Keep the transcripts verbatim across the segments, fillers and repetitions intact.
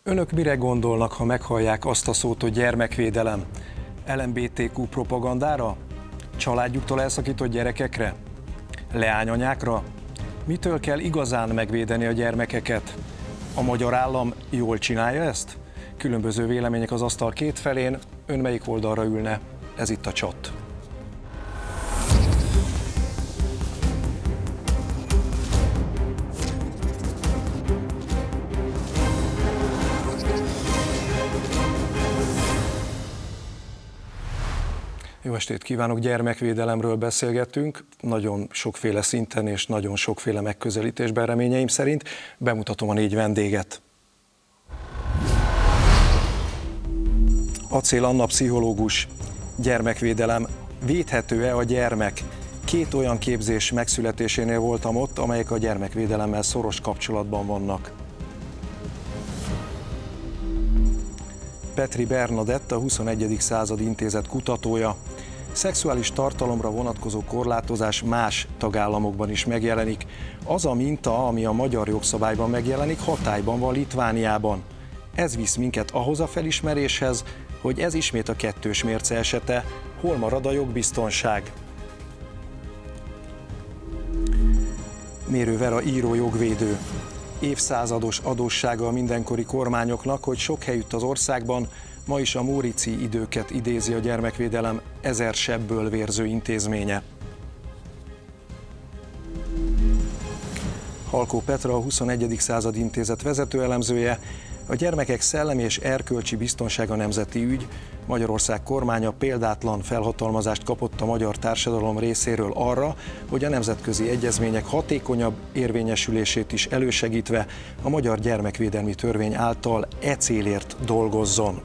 Önök mire gondolnak, ha meghallják azt a szót, hogy gyermekvédelem? el em bé té kú propagandára? Családjuktól elszakított gyerekekre? Leányanyákra? Mitől kell igazán megvédeni a gyermekeket? A magyar állam jól csinálja ezt? Különböző vélemények az asztal két felén, ön melyik oldalra ülne? Ez itt a Csat. Jó estét kívánok, gyermekvédelemről beszélgettünk, nagyon sokféle szinten és nagyon sokféle megközelítésben reményeim szerint. Bemutatom a négy vendéget. Acél Anna pszichológus, gyermekvédelem, védhető-e a gyermek? Két olyan képzés megszületésénél voltam ott, amelyek a gyermekvédelemmel szoros kapcsolatban vannak. Petri Bernadett, a huszonegyedik század intézet kutatója. Szexuális tartalomra vonatkozó korlátozás más tagállamokban is megjelenik. Az a minta, ami a magyar jogszabályban megjelenik, hatályban van Litvániában. Ez visz minket ahhoz a felismeréshez, hogy ez ismét a kettős mérce esete, hol marad a jogbiztonság. Mérő Vera író jogvédő. Évszázados adóssága a mindenkori kormányoknak, hogy sok helyütt az országban ma is a Móriczi időket idézi a gyermekvédelem ezer sebből vérző intézménye. Halkó Petra, a huszonegyedik század intézet vezetőelemzője. A gyermekek szellemi és erkölcsi biztonsága nemzeti ügy. Magyarország kormánya példátlan felhatalmazást kapott a magyar társadalom részéről arra, hogy a nemzetközi egyezmények hatékonyabb érvényesülését is elősegítve a magyar gyermekvédelmi törvény által e célért dolgozzon.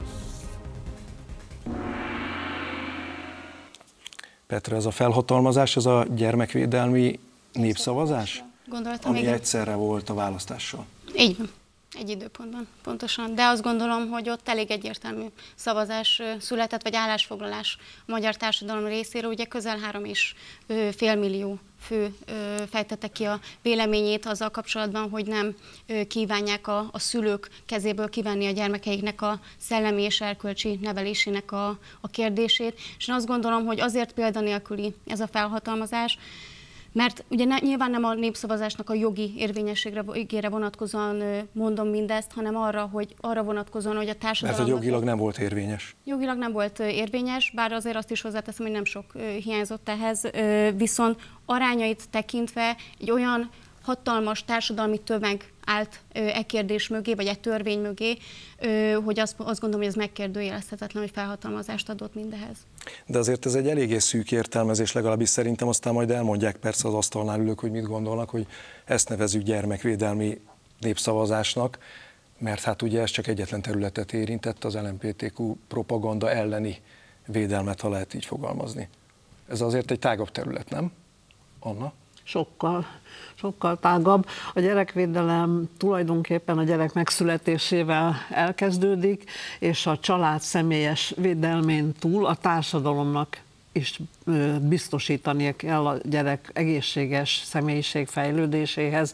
Petra, ez a felhatalmazás, ez a gyermekvédelmi népszavazás, Gondoltam, ami igen. egyszerre volt a választással. Így van. Egy időpontban, pontosan. De azt gondolom, hogy ott elég egyértelmű szavazás született, vagy állásfoglalás a magyar társadalom részéről. Ugye közel három és fél millió fő fejtette ki a véleményét azzal kapcsolatban, hogy nem kívánják a, a szülők kezéből kivenni a gyermekeiknek a szellemi és erkölcsi nevelésének a, a kérdését. És én azt gondolom, hogy azért példanélküli ez a felhatalmazás, mert ugye ne, nyilván nem a népszavazásnak a jogi érvényességre vonatkozóan mondom mindezt, hanem arra, hogy arra vonatkozóan, hogy a társadalom... Mert a jogilag nem volt érvényes. Jogilag nem volt érvényes, bár azért azt is hozzáteszem, hogy nem sok hiányzott ehhez, viszont arányait tekintve egy olyan hatalmas társadalmi tömeg állt e kérdés mögé, vagy e törvény mögé, hogy azt, azt gondolom, hogy ez megkérdőjelezhetetlen, hogy felhatalmazást adott mindehez. De azért ez egy eléggé szűk értelmezés, legalábbis szerintem, aztán majd elmondják persze az asztalnál ülők, hogy mit gondolnak, hogy ezt nevezzük gyermekvédelmi népszavazásnak, mert hát ugye ez csak egyetlen területet érintett, az el em bé té kú propaganda elleni védelmet, ha lehet így fogalmazni. Ez azért egy tágabb terület, nem? Anna? Sokkal, sokkal tágabb. A gyerekvédelem tulajdonképpen a gyerek megszületésével elkezdődik, és a család személyes védelmén túl a társadalomnak is biztosítania kell a gyerek egészséges személyiség fejlődéséhez,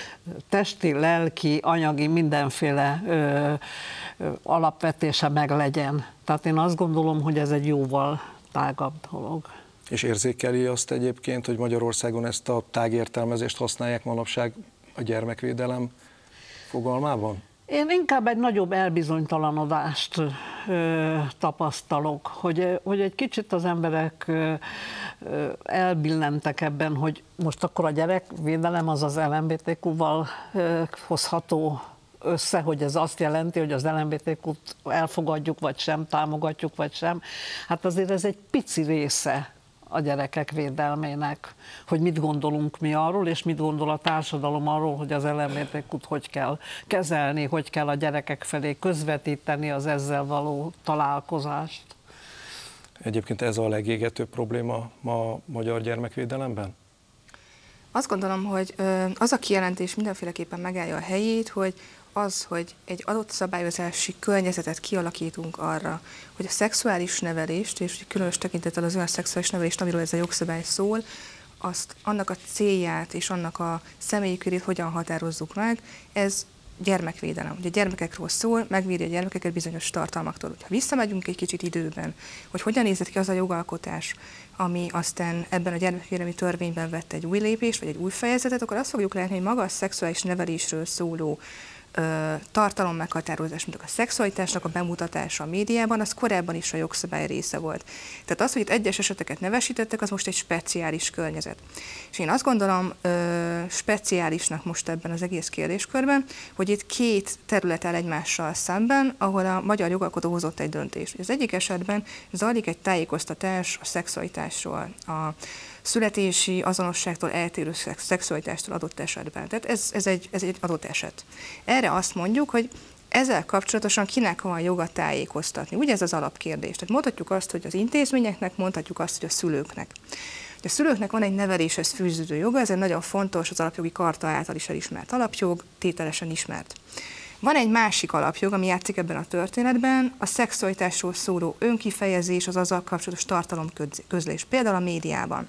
testi, lelki, anyagi, mindenféle ö, ö, alapvetése meg legyen. Tehát én azt gondolom, hogy ez egy jóval tágabb dolog. És érzékeli azt egyébként, hogy Magyarországon ezt a tágértelmezést használják manapság a gyermekvédelem fogalmában? Én inkább egy nagyobb elbizonytalanodást ö, tapasztalok, hogy, hogy egy kicsit az emberek ö, ö, elbillentek ebben, hogy most akkor a gyerekvédelem az az el em bé té kúval ö, hozható össze, hogy ez azt jelenti, hogy az el em bé té kút elfogadjuk, vagy sem, támogatjuk, vagy sem. Hát azért ez egy pici része a gyerekek védelmének, hogy mit gondolunk mi arról, és mit gondol a társadalom arról, hogy az el em bé té kút hogy kell kezelni, hogy kell a gyerekek felé közvetíteni az ezzel való találkozást. Egyébként ez a legégetőbb probléma ma a magyar gyermekvédelemben? Azt gondolom, hogy az a kijelentés mindenféleképpen megállja a helyét, hogy az, hogy egy adott szabályozási környezetet kialakítunk arra, hogy a szexuális nevelést, és különös tekintettel az olyan szexuális nevelést, amiről ez a jogszabály szól, azt, annak a célját és annak a személyi körét hogyan határozzuk meg, ez gyermekvédelem. Ugye a gyermekekről szól, megvédi a gyermekeket bizonyos tartalmaktól. Ha visszamegyünk egy kicsit időben, hogy hogyan nézett ki az a jogalkotás, ami aztán ebben a gyermekvédelmi törvényben vett egy új lépést, vagy egy új fejezetet, akkor azt fogjuk látni, hogy maga a szexuális nevelésről szóló tartalom meghatározás, mint a szexualitásnak a bemutatása a médiában, az korábban is a jogszabály része volt. Tehát az, hogy itt egyes eseteket nevesítettek, az most egy speciális környezet. És én azt gondolom ö, speciálisnak most ebben az egész kérdéskörben, hogy itt két terület áll egymással szemben, ahol a magyar jogalkotó hozott egy döntést. Az egyik esetben zajlik egy tájékoztatás a szexualitásról, a születési azonosságtól eltérő szexualitástól adott esetben. Tehát ez, ez, egy, ez egy adott eset. Erre azt mondjuk, hogy ezzel kapcsolatosan kinek van joga tájékoztatni. Ugye ez az alapkérdés. Tehát mondhatjuk azt, hogy az intézményeknek, mondhatjuk azt, hogy a szülőknek. A szülőknek van egy neveléshez fűződő joga, ez egy nagyon fontos, az alapjogi karta által is elismert alapjog, tételesen ismert. Van egy másik alapjog, ami játszik ebben a történetben, a szexualitásról szóló önkifejezés, az azzal kapcsolatos tartalomközlés, például a médiában.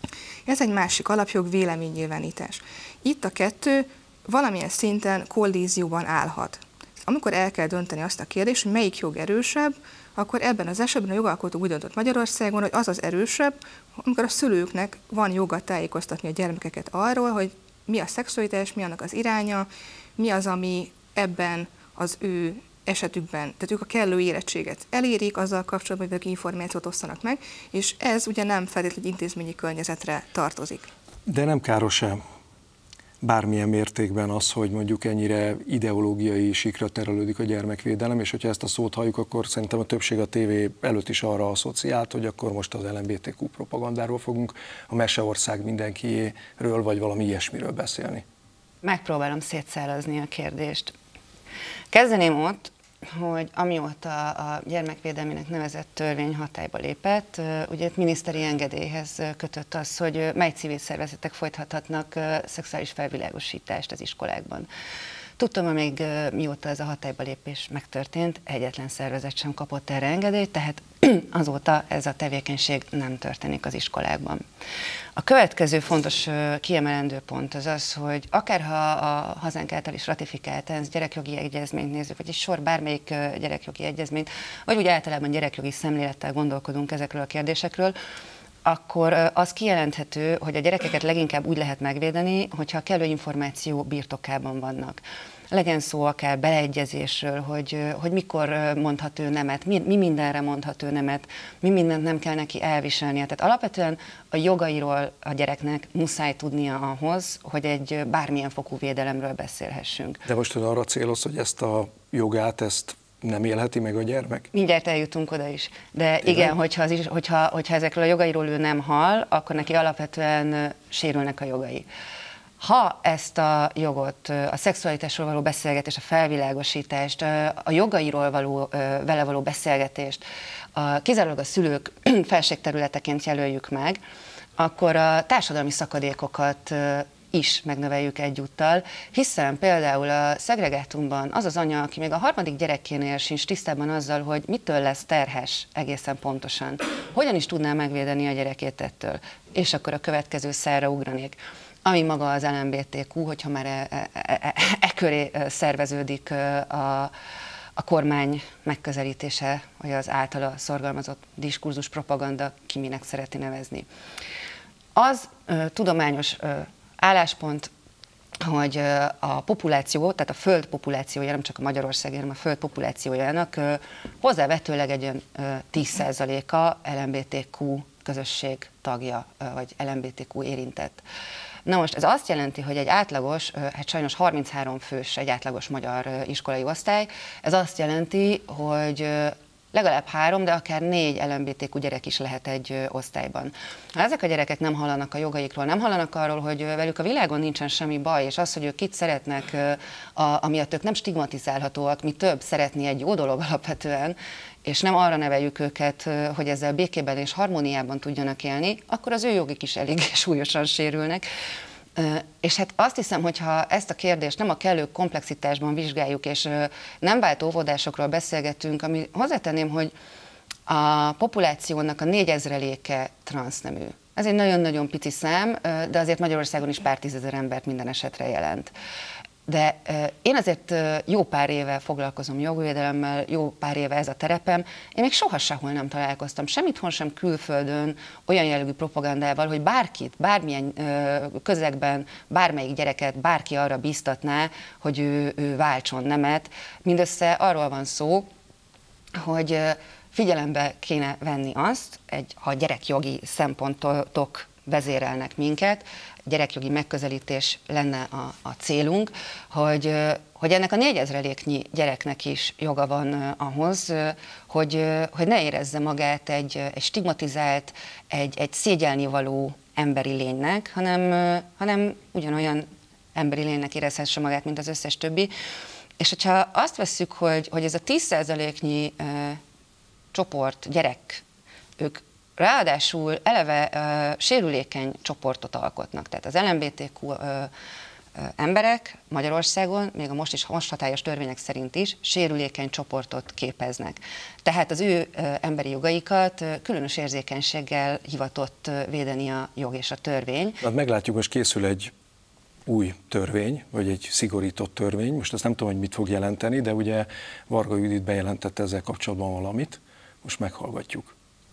Ez egy másik alapjog, véleménynyilvánítás. Itt a kettő valamilyen szinten kollízióban állhat. Amikor el kell dönteni azt a kérdést, hogy melyik jog erősebb, akkor ebben az esetben a jogalkotó úgy döntött Magyarországon, hogy az az erősebb, amikor a szülőknek van joga tájékoztatni a gyermekeket arról, hogy mi a szexualitás, mi annak az iránya, mi az, ami ebben az ő esetükben, tehát ők a kellő érettséget elérik, azzal kapcsolatban, hogy ők információt osztanak meg, és ez ugye nem feltétlenül intézményi környezetre tartozik. De nem káros-e bármilyen mértékben az, hogy mondjuk ennyire ideológiai síkra terelődik a gyermekvédelem, és hogyha ezt a szót halljuk, akkor szerintem a többség a tévé előtt is arra asszociált, hogy akkor most az el em bé té kú propagandáról fogunk, a Meseország mindenkiéről, vagy valami ilyesmiről beszélni. Megpróbálom szétszállazni a kérdést. Kezdeném ott, hogy amióta a gyermekvédelmének nevezett törvény hatályba lépett, ugye miniszteri engedélyhez kötött az, hogy mely civil szervezetek folytathatnak szexuális felvilágosítást az iskolákban. Tudtam, hogy még mióta ez a hatályba lépés megtörtént, egyetlen szervezet sem kapott erre engedélyt, tehát azóta ez a tevékenység nem történik az iskolákban. A következő fontos kiemelendő pont az az, hogy akárha a hazánk által is ratifikált ENSZ gyerekjogi egyezményt nézzük, vagy egy sor bármelyik gyerekjogi egyezményt, vagy úgy általában gyerekjogi szemlélettel gondolkodunk ezekről a kérdésekről, akkor az kijelenthető, hogy a gyerekeket leginkább úgy lehet megvédeni, hogyha a kellő információ birtokában vannak. Legyen szó akár beleegyezésről, hogy, hogy mikor mondhat ő nemet, mi, mi mindenre mondhat ő nemet, mi mindent nem kell neki elviselnie. Tehát alapvetően a jogairól a gyereknek muszáj tudnia ahhoz, hogy egy bármilyen fokú védelemről beszélhessünk. De most arra célozz, hogy ezt a jogát, ezt nem élheti meg a gyermek? Mindjárt eljutunk oda is. De igen, igen hogyha, az is, hogyha, hogyha ezekről a jogairól ő nem hall, akkor neki alapvetően sérülnek a jogai. Ha ezt a jogot, a szexualitásról való beszélgetést, a felvilágosítást, a jogairól való, vele való beszélgetést a, kizárólag a szülők felségterületeként jelöljük meg, akkor a társadalmi szakadékokat is megnöveljük egyúttal, hiszen például a szegregátumban az az anya, aki még a harmadik gyerekénél sincs tisztában azzal, hogy mitől lesz terhes egészen pontosan, hogyan is tudná megvédeni a gyerekét ettől, és akkor a következő szárra ugranék, ami maga az el em bé té kú, hogyha már e, e, e, e köré szerveződik a, a kormány megközelítése, vagy az általa szorgalmazott diskurzus, propaganda, ki minek szereti nevezni. Az ö, tudományos ö, álláspont, hogy a populáció, tehát a föld populációja, nem csak a Magyarország, hanem a föld populációjának ö, hozzávetőleg egy olyan tíz százaléka el em bé té kú közösség tagja, ö, vagy el em bé té kú érintett. Na most ez azt jelenti, hogy egy átlagos, hát sajnos harminchárom fős egy átlagos magyar iskolai osztály, ez azt jelenti, hogy legalább három, de akár négy el em bé té kú gyerek is lehet egy osztályban. Ha ezek a gyerekek nem hallanak a jogaikról, nem hallanak arról, hogy velük a világon nincsen semmi baj, és az, hogy ők kit szeretnek, a, amiatt ők nem stigmatizálhatóak, mi több szeretni egy jó dolog alapvetően, és nem arra neveljük őket, hogy ezzel békében és harmóniában tudjanak élni, akkor az ő jogik is elég súlyosan sérülnek. És hát azt hiszem, hogy ha ezt a kérdést nem a kellő komplexitásban vizsgáljuk, és nem vált óvodásokról beszélgetünk, ami hozzátenném, hogy a populációnak a négyezreléke transznemű. Ez egy nagyon-nagyon pici szám, de azért Magyarországon is pár tízezer embert minden esetre jelent. De én azért jó pár éve foglalkozom jogvédelemmel, jó pár éve ez a terepem, én még soha sehol nem találkoztam, sem itthon, sem külföldön olyan jellegű propagandával, hogy bárkit, bármilyen közegben, bármelyik gyereket, bárki arra bíztatná, hogy ő, ő váltson nemet. Mindössze arról van szó, hogy figyelembe kéne venni azt, egy, ha gyerekjogi szempontok vezérelnek minket, gyerekjogi megközelítés lenne a, a célunk, hogy, hogy ennek a négyezreléknyi gyereknek is joga van ahhoz, hogy, hogy ne érezze magát egy, egy stigmatizált, egy, egy szégyelnivaló emberi lénynek, hanem, hanem ugyanolyan emberi lénynek érezhesse magát, mint az összes többi. És hogyha azt vesszük, hogy, hogy ez a tíz százaléknyi uh, csoport, gyerek, ők ráadásul eleve uh, sérülékeny csoportot alkotnak. Tehát az el em bé té kú uh, uh, emberek Magyarországon, még a most is most hatályos törvények szerint is sérülékeny csoportot képeznek. Tehát az ő uh, emberi jogaikat uh, különös érzékenységgel hivatott uh, védeni a jog és a törvény. Hát meglátjuk, most készül egy új törvény, vagy egy szigorított törvény. Most azt nem tudom, hogy mit fog jelenteni, de ugye Varga Judit bejelentette ezzel kapcsolatban valamit. Most meghallgatjuk.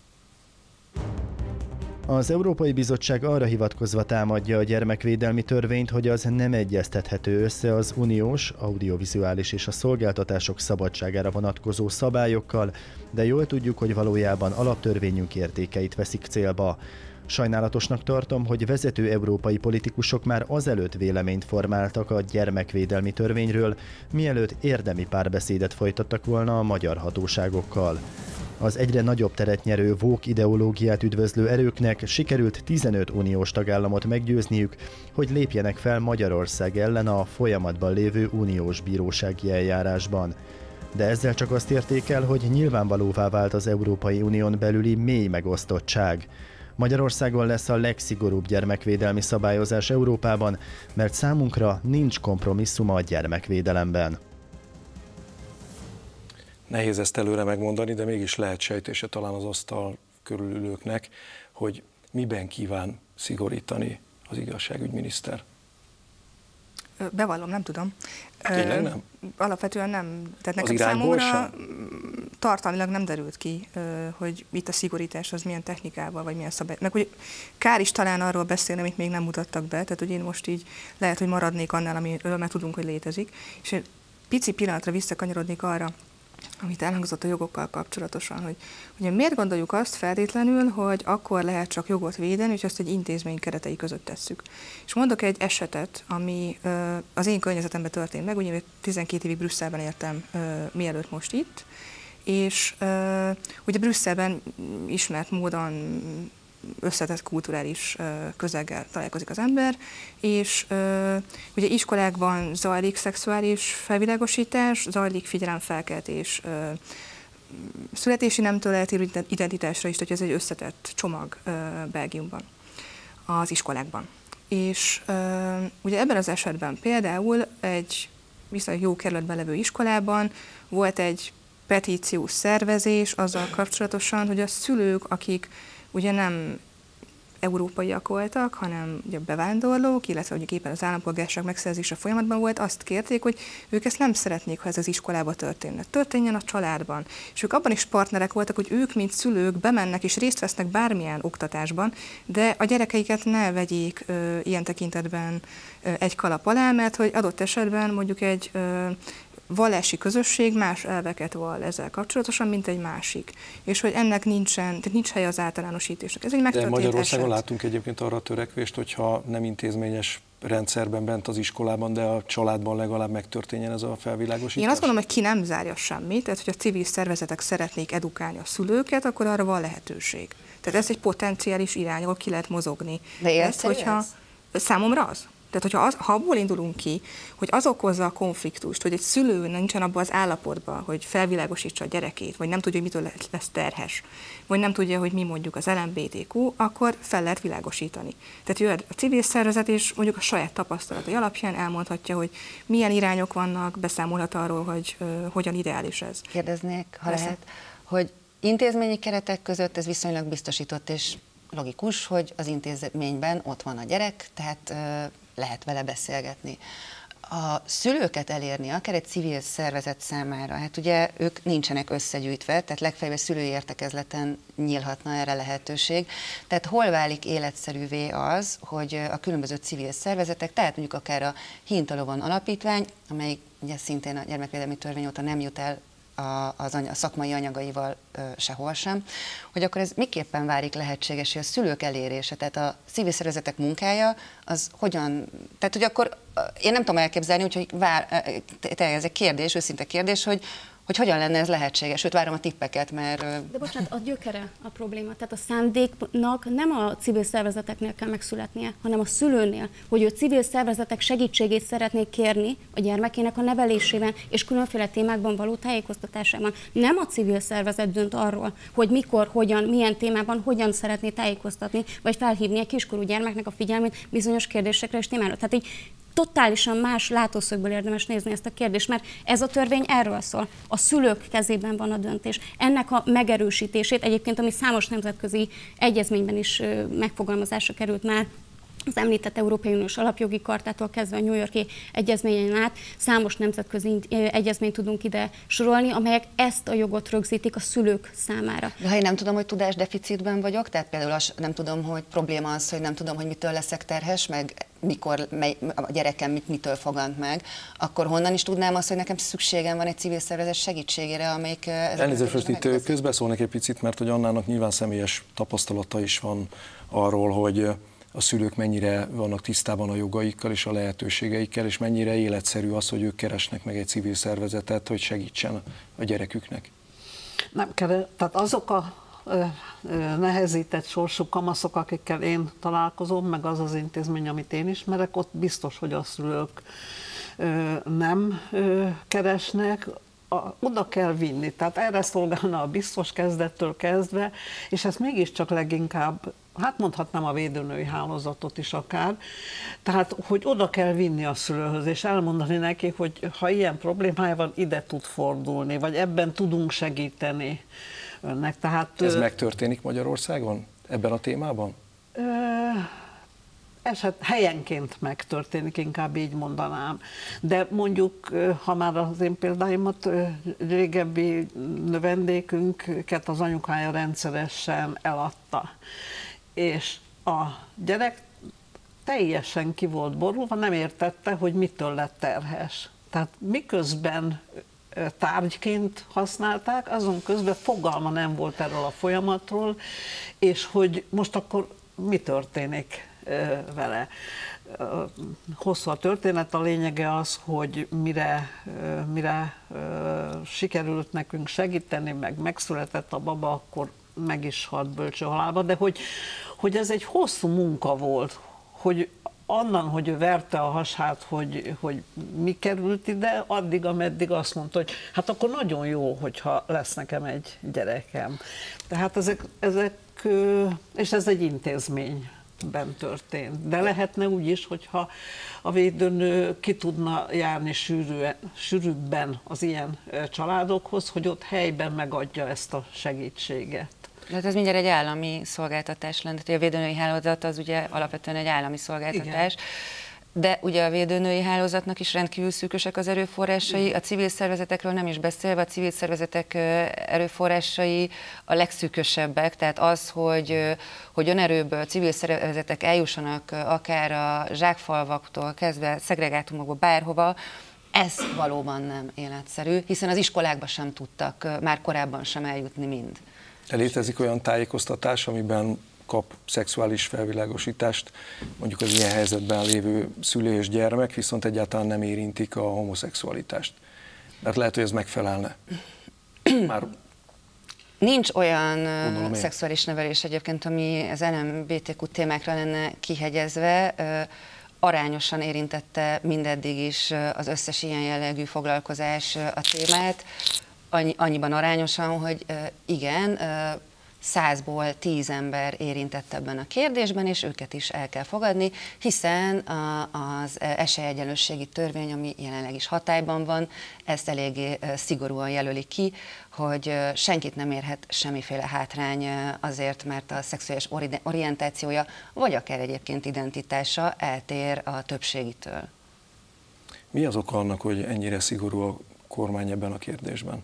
Az Európai Bizottság arra hivatkozva támadja a gyermekvédelmi törvényt, hogy az nem egyeztethető össze az uniós, audiovizuális és a szolgáltatások szabadságára vonatkozó szabályokkal, de jól tudjuk, hogy valójában alaptörvényünk értékeit veszik célba. Sajnálatosnak tartom, hogy vezető európai politikusok már azelőtt véleményt formáltak a gyermekvédelmi törvényről, mielőtt érdemi párbeszédet folytattak volna a magyar hatóságokkal. Az egyre nagyobb teret nyerő woke ideológiát üdvözlő erőknek sikerült tizenöt uniós tagállamot meggyőzniük, hogy lépjenek fel Magyarország ellen a folyamatban lévő uniós bírósági eljárásban. De ezzel csak azt érték el, hogy nyilvánvalóvá vált az Európai Unión belüli mély megosztottság. Magyarországon lesz a legszigorúbb gyermekvédelmi szabályozás Európában, mert számunkra nincs kompromisszum a gyermekvédelemben. Nehéz ezt előre megmondani, de mégis lehet sejtése talán az asztal körülülőknek, hogy miben kíván szigorítani az igazságügyminiszter. Bevallom, nem tudom. Tényleg nem? Alapvetően nem. Tehát az nekem számomra sem? tartalmilag nem derült ki, hogy itt a szigorítás az milyen technikával, vagy milyen szabály. Meg hogy kár is talán arról beszélni, amit még nem mutattak be, tehát hogy én most így lehet, hogy maradnék annál, amiről már tudunk, hogy létezik. És én pici pillanatra visszakanyarodnék arra, amit elhangzott a jogokkal kapcsolatosan, hogy ugye miért gondoljuk azt feltétlenül, hogy akkor lehet csak jogot védeni, hogy azt egy intézmény keretei között tesszük. És mondok egy esetet, ami ö, az én környezetemben történt meg, ugye tizenkét évig Brüsszelben éltem, ö, mielőtt most itt, és ö, ugye Brüsszelben ismert módon összetett kulturális közeggel találkozik az ember, és uh, ugye iskolákban zajlik szexuális felvilágosítás, zajlik figyelemfelkeltés uh, születési nemtől eltérő identitásra is, hogy ez egy összetett csomag uh, Belgiumban, az iskolákban. És uh, ugye ebben az esetben például egy viszonylag jó kerületben levő iskolában volt egy petíciós szervezés azzal kapcsolatosan, hogy a szülők, akik ugye nem európaiak voltak, hanem ugye bevándorlók, illetve ugye éppen az állampolgárság megszerzése folyamatban volt, azt kérték, hogy ők ezt nem szeretnék, ha ez az iskolába történne. Történjen a családban. És ők abban is partnerek voltak, hogy ők, mint szülők bemennek és részt vesznek bármilyen oktatásban, de a gyerekeiket ne vegyék ö, ilyen tekintetben ö, egy kalap alá, mert hogy adott esetben mondjuk egy ö, vallási közösség más elveket vall ezzel kapcsolatosan, mint egy másik. És hogy ennek nincsen, tehát nincs helye az általánosításnak. Ez egy megtörtént De Magyarországon eset. látunk egyébként arra a törekvést, hogyha nem intézményes rendszerben bent az iskolában, de a családban legalább megtörténjen ez a felvilágosítás? Én azt gondolom, hogy ki nem zárja semmit, tehát hogy a civil szervezetek szeretnék edukálni a szülőket, akkor arra van lehetőség. Tehát ez egy potenciális irány, ahol ki lehet mozogni. De értszerű hogyha ez? Számomra az. Tehát, hogyha az, ha abból indulunk ki, hogy az okozza a konfliktust, hogy egy szülő nincsen abban az állapotban, hogy felvilágosítsa a gyerekét, vagy nem tudja, hogy mitől lesz terhes, vagy nem tudja, hogy mi mondjuk az el em bé té kú, akkor fel lehet világosítani. Tehát jöhet a civil szervezet, és mondjuk a saját tapasztalatai alapján elmondhatja, hogy milyen irányok vannak, beszámolhat arról, hogy uh, hogyan ideális ez. Kérdeznék, ha Persze. lehet, hogy intézményi keretek között ez viszonylag biztosított, és logikus, hogy az intézményben ott van a gyerek, tehát uh, lehet vele beszélgetni. a szülőket elérni, akár egy civil szervezet számára, hát ugye ők nincsenek összegyűjtve, tehát legfeljebb szülői értekezleten nyílhatna erre lehetőség. Tehát hol válik életszerűvé az, hogy a különböző civil szervezetek, tehát mondjuk akár a Hintalovon Alapítvány, amelyik ugye szintén a gyermekvédelmi törvény óta nem jut el a, az anya, a szakmai anyagaival ö, sehol sem, hogy akkor ez miképpen válik lehetséges, hogy a szülők elérése, tehát a civil szervezetek munkája, az hogyan, tehát hogy akkor én nem tudom elképzelni, úgyhogy vár, ez egy kérdés, őszinte kérdés, hogy hogy hogyan lenne ez lehetséges. Sőt, várom a tippeket, mert... De bocsánat, a gyökere a probléma. Tehát a szándéknak nem a civil szervezeteknél kell megszületnie, hanem a szülőnél, hogy ő civil szervezetek segítségét szeretnék kérni a gyermekének a nevelésében és különféle témákban való tájékoztatásában. Nem a civil szervezet dönt arról, hogy mikor, hogyan, milyen témában, hogyan szeretné tájékoztatni, vagy felhívni a kiskorú gyermeknek a figyelmét bizonyos kérdésekre és témára. Tehát így totálisan más látószögből érdemes nézni ezt a kérdést, mert ez a törvény erről szól. A szülők kezében van a döntés. Ennek a megerősítését egyébként, ami számos nemzetközi egyezményben is megfogalmazásra került már, az említett Európai Uniós Alapjogi Kartától kezdve a New York-i egyezményen át számos nemzetközi egyezményt tudunk ide sorolni, amelyek ezt a jogot rögzítik a szülők számára. De ha én nem tudom, hogy tudásdeficitben vagyok, tehát például az, nem tudom, hogy probléma az, hogy nem tudom, hogy mitől leszek terhes, meg mikor mely, a gyerekem mit, mitől fogant meg, akkor honnan is tudnám azt, hogy nekem szükségem van egy civil szervezet segítségére, amelyik... Elnézést, most itt közbeszólnék egy picit, mert hogy Annának nyilván személyes tapasztalata is van arról, hogy a szülők mennyire vannak tisztában a jogaikkal és a lehetőségeikkel, és mennyire életszerű az, hogy ők keresnek meg egy civil szervezetet, hogy segítsen a gyereküknek. Nem kell, tehát azok a ö, ö, nehezített sorsú kamaszok, akikkel én találkozom, meg az az intézmény, amit én ismerek, ott biztos, hogy a szülők ö, nem ö, keresnek, a, oda kell vinni. Tehát erre szolgálna a biztos kezdettől kezdve, és ez mégiscsak leginkább, hát mondhatnám a védőnői hálózatot is akár, tehát hogy oda kell vinni a szülőhöz, és elmondani neki, hogy ha ilyen problémája van, ide tud fordulni, vagy ebben tudunk segíteni önnek. Tehát, ez ö, megtörténik Magyarországon ebben a témában? Ö, eset helyenként megtörténik, inkább így mondanám. De mondjuk, ha már az én példáimat, régebbi vendégünket az anyukája rendszeresen eladta. És a gyerek teljesen ki volt borulva, nem értette, hogy mitől lett terhes. Tehát miközben tárgyként használták, azon közben fogalma nem volt erről a folyamatról, és hogy most akkor mi történik vele. Hosszú a történet, a lényege az, hogy mire, mire sikerült nekünk segíteni, meg megszületett a baba, akkor meg is halt bölcső halálba, de hogy, hogy ez egy hosszú munka volt, hogy annan, hogy ő verte a hasát, hogy, hogy mi került ide, addig, ameddig azt mondta, hogy hát akkor nagyon jó, hogyha lesz nekem egy gyerekem. Tehát ezek, ezek és ez egy intézményben történt. De lehetne úgy is, hogyha a védőnő ki tudna járni sűrűen, sűrűbben az ilyen családokhoz, hogy ott helyben megadja ezt a segítséget. Hát ez mindjárt egy állami szolgáltatás lenne, tehát a védőnői hálózat az ugye alapvetően egy állami szolgáltatás. Igen. De ugye a védőnői hálózatnak is rendkívül szűkösek az erőforrásai, a civil szervezetekről nem is beszélve, a civil szervezetek erőforrásai a legszűkösebbek, tehát az, hogy, hogy önerőből civil szervezetek eljussanak akár a zsákfalvaktól kezdve szegregátumokba, bárhova, ez valóban nem életszerű, hiszen az iskolákba sem tudtak már korábban sem eljutni mind. Létezik olyan tájékoztatás, amiben kap szexuális felvilágosítást mondjuk az ilyen helyzetben lévő szülő és gyermek, viszont egyáltalán nem érintik a homoszexualitást. Mert lehet, hogy ez megfelelne. Már nincs olyan szexuális nevelés egyébként, ami az el em bé té kú témákra lenne kihegyezve, arányosan érintette mindeddig is az összes ilyen jellegű foglalkozás a témát, Annyi, annyiban arányosan, hogy igen, százból tíz ember érintett ebben a kérdésben, és őket is el kell fogadni, hiszen a, az esélyegyenlőségi törvény, ami jelenleg is hatályban van, ezt eléggé szigorúan jelöli ki, hogy senkit nem érhet semmiféle hátrány azért, mert a szexuális orientációja, vagy akár egyébként identitása eltér a többségitől. Mi az oka annak, hogy ennyire szigorú a kormány ebben a kérdésben?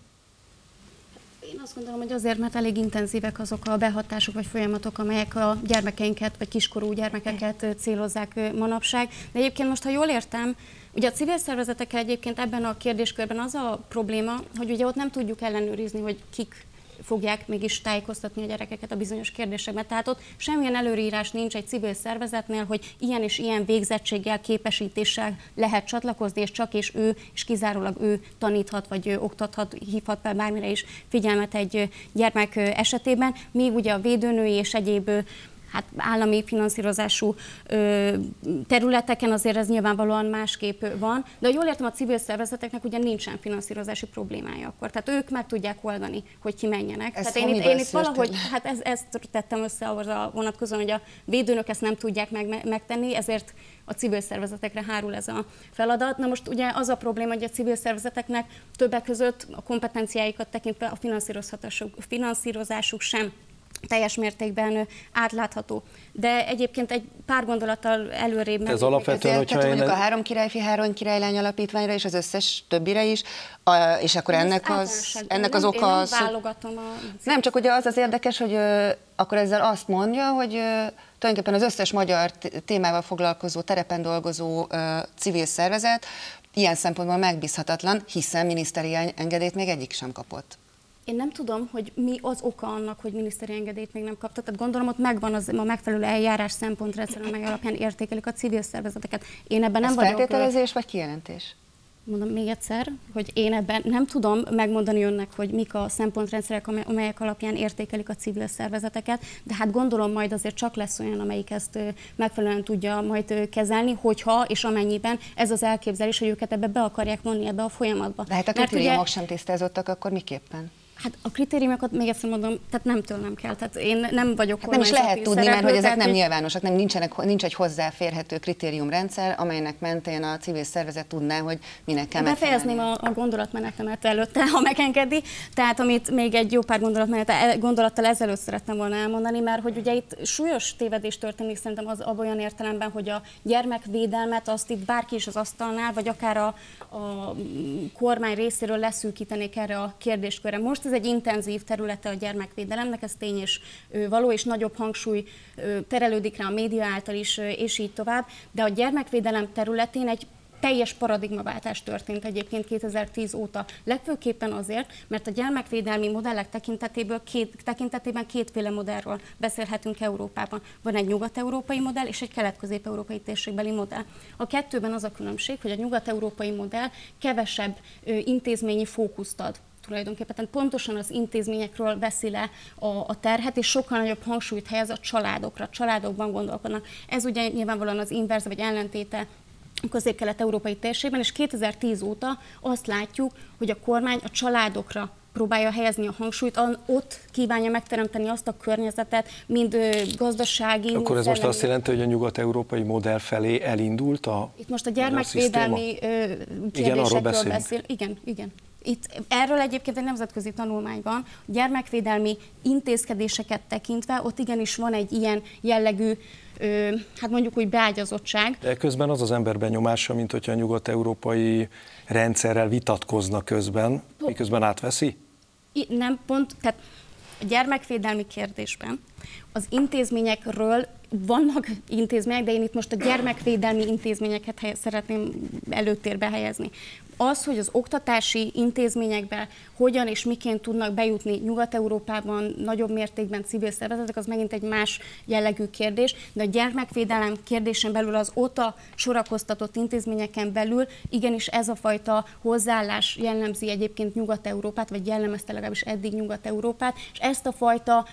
Én azt gondolom, hogy azért, mert elég intenzívek azok a behatások vagy folyamatok, amelyek a gyermekeinket vagy kiskorú gyermekeket célozzák manapság. De egyébként most, ha jól értem, ugye a civil szervezetekkel egyébként ebben a kérdéskörben az a probléma, hogy ugye ott nem tudjuk ellenőrizni, hogy kik fogják mégis tájékoztatni a gyerekeket a bizonyos kérdésekben. Tehát ott semmilyen előírás nincs egy civil szervezetnél, hogy ilyen és ilyen végzettséggel, képesítéssel lehet csatlakozni, és csak és ő, és kizárólag ő taníthat, vagy oktathat, hívhat fel bármire is figyelmet egy gyermek esetében, míg ugye a védőnői és egyéb hát állami finanszírozású ö, területeken azért ez nyilvánvalóan másképp van, de jól értem, a civil szervezeteknek ugye nincsen finanszírozási problémája akkor, tehát ők meg tudják oldani, hogy kimenjenek. Ez tehát én itt, én itt valahogy, hát ez, ezt tettem össze ahhoz a vonatkozóan, hogy a védőnök ezt nem tudják meg, megtenni, ezért a civil szervezetekre hárul ez a feladat. Na most ugye az a probléma, hogy a civil szervezeteknek többek között a kompetenciáikat tekintve a finanszírozásuk, finanszírozásuk sem teljes mértékben átlátható. De egyébként egy pár gondolattal előrébb... Ez alapvetően, hogyha én... én... mondjuk a három királyfi, három királylány alapítványra és az összes többire is, a, és akkor ennek az, ennek az oka... Én nem válogatom a... Nem, csak ugye az az érdekes, hogy ö, akkor ezzel azt mondja, hogy ö, tulajdonképpen az összes magyar témával foglalkozó, terepen dolgozó ö, civil szervezet ilyen szempontból megbízhatatlan, hiszen miniszteri engedélyt még egyik sem kapott. Én nem tudom, hogy mi az oka annak, hogy miniszteri engedélyt még nem kaptak. Tehát gondolom, ott megvan az a megfelelő eljárás szempontrendszer, amely alapján értékelik a civil szervezeteket. Én ebben nem Ez vagyok... feltételezés vagy kijelentés? Mondom még egyszer, hogy én ebben nem tudom megmondani önnek, hogy mik a szempontrendszerek, amelyek alapján értékelik a civil szervezeteket, de hát gondolom majd azért csak lesz olyan, amelyik ezt megfelelően tudja majd kezelni, hogyha és amennyiben ez az elképzelés, hogy őket ebbe be akarják vonni ebbe a folyamatba. De hát a kritériumok ugye... sem tisztázottak, akkor miképpen? Hát a kritériumokat még egyszer mondom, tehát nem tőlem kell, tehát én nem vagyok hát nem is lehet tudni, mert hogy ezek nem hogy... nyilvánosak, nem nincsenek, nincs egy hozzáférhető kritériumrendszer, amelynek mentén a civil szervezet tudná, hogy minek kell megfelelni. Befejezném a, a gondolatmenetemet előtte, ha megengedi, tehát amit még egy jó pár gondolatmenet, gondolattal ezelőtt szerettem volna elmondani, mert hogy ugye itt súlyos tévedés történik szerintem az olyan értelemben, hogy a gyermekvédelmet azt itt bárki is az asztalnál, vagy akár a, a kormány részéről leszűkítenék erre a kérdéskörre. Most ez egy intenzív területe a gyermekvédelemnek, ez tény és való, és nagyobb hangsúly terelődik rá a média által is, és így tovább, de a gyermekvédelem területén egy teljes paradigmaváltás történt egyébként kétezer-tíz óta. Legfőképpen azért, mert a gyermekvédelmi modellek tekintetéből két, tekintetében kétféle modellről beszélhetünk Európában. Van egy nyugat-európai modell és egy kelet-közép-európai térségbeli modell. A kettőben az a különbség, hogy a nyugat-európai modell kevesebb intézményi fókuszt ad tulajdonképpen. Tehát pontosan az intézményekről veszi le a, a terhet, és sokkal nagyobb hangsúlyt helyez a családokra, családokban gondolkodnak. Ez ugye nyilvánvalóan az inverse vagy ellentéte a közép-kelet-európai térségben, és kétezer-tíz óta azt látjuk, hogy a kormány a családokra próbálja helyezni a hangsúlyt, ott kívánja megteremteni azt a környezetet, mind gazdasági... Akkor ez most azt jelenti, hogy a nyugat-európai modell felé elindult a Itt most a gyermekvédelmi kérdésekről beszél. Igen, igen. Itt erről egyébként egy nemzetközi tanulmány van, a gyermekvédelmi intézkedéseket tekintve, ott igenis van egy ilyen jellegű, ö, hát mondjuk úgy beágyazottság. De közben az az ember benyomása, mint hogyha a nyugat-európai rendszerrel vitatkozna közben, miközben átveszi? I, nem, pont, tehát a gyermekvédelmi kérdésben az intézményekről vannak intézmények, de én itt most a gyermekvédelmi intézményeket helye, szeretném előtérbe helyezni. Az, hogy az oktatási intézményekbe hogyan és miként tudnak bejutni Nyugat-Európában nagyobb mértékben civil szervezetek, az megint egy más jellegű kérdés, de a gyermekvédelem kérdésen belül az óta sorakoztatott intézményeken belül igenis ez a fajta hozzáállás jellemzi egyébként Nyugat-Európát, vagy jellemezte legalábbis eddig Nyugat-Európát, és ezt a fajta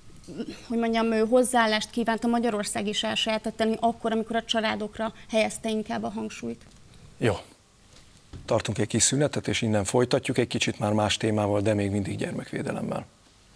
hogy mondjam, hozzáállást kívánta Magyarország is elsajátítani akkor, amikor a családokra helyezte inkább a hangsúlyt. Jó. Tartunk egy kis szünetet, és innen folytatjuk, egy kicsit már más témával, de még mindig gyermekvédelemmel.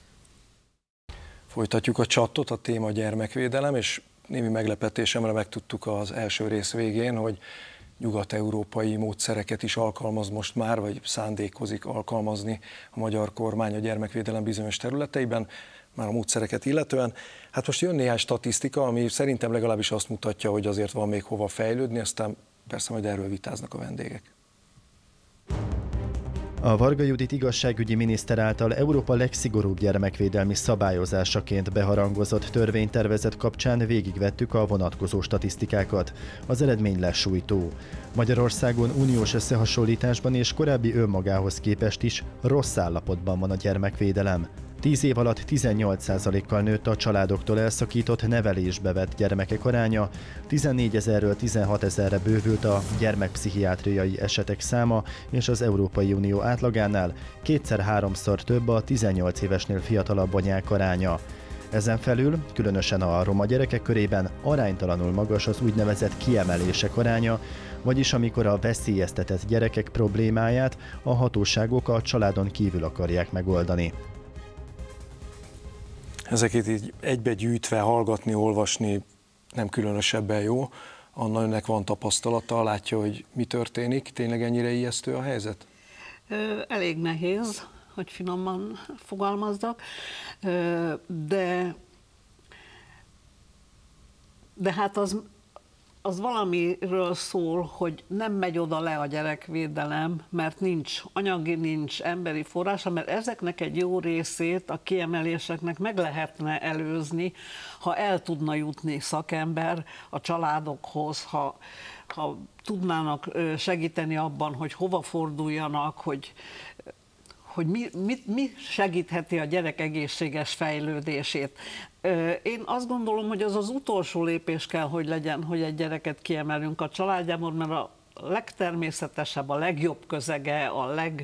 Folytatjuk a csatot, a téma gyermekvédelem, és némi meglepetésemre megtudtuk az első rész végén, hogy nyugat-európai módszereket is alkalmaz most már, vagy szándékozik alkalmazni a magyar kormány a gyermekvédelem bizonyos területeiben, már a módszereket illetően. Hát most jön néhány statisztika, ami szerintem legalábbis azt mutatja, hogy azért van még hova fejlődni, aztán persze majd erről vitáznak a vendégek. A Varga Judit igazságügyi miniszter által Európa legszigorúbb gyermekvédelmi szabályozásaként beharangozott törvénytervezet kapcsán végigvettük a vonatkozó statisztikákat. Az eredmény lesújtó. Magyarországon uniós összehasonlításban és korábbi önmagához képest is rossz állapotban van a gyermekvédelem. Tíz év alatt tizennyolc százalékkal nőtt a családoktól elszakított nevelésbe vett gyermekek aránya, tizennégyezerről tizenhatezerre bővült a gyermekpszichiátriai esetek száma, és az Európai Unió átlagánál kétszer-háromszor több a tizennyolc évesnél fiatalabb anyák aránya. Ezen felül, különösen a roma gyerekek körében aránytalanul magas az úgynevezett kiemelések aránya, vagyis amikor a veszélyeztetett gyerekek problémáját a hatóságok a családon kívül akarják megoldani. Ezeket így egybe gyűjtve, hallgatni, olvasni nem különösebben jó. Anna, önnek van tapasztalata, látja, hogy mi történik. Tényleg ennyire ijesztő a helyzet? Elég nehéz, hogy finoman fogalmazzak, de, de hát az, az valamiről szól, hogy nem megy oda le a gyerekvédelem, mert nincs anyagi, nincs emberi forrása, mert ezeknek egy jó részét, a kiemeléseknek meg lehetne előzni, ha el tudna jutni szakember a családokhoz, ha, ha tudnának segíteni abban, hogy hova forduljanak, hogy hogy mi, mi, mi segítheti a gyerek egészséges fejlődését. Én azt gondolom, hogy az az utolsó lépés kell, hogy legyen, hogy egy gyereket kiemelünk a családjából, mert a legtermészetesebb, a legjobb közege, a leg,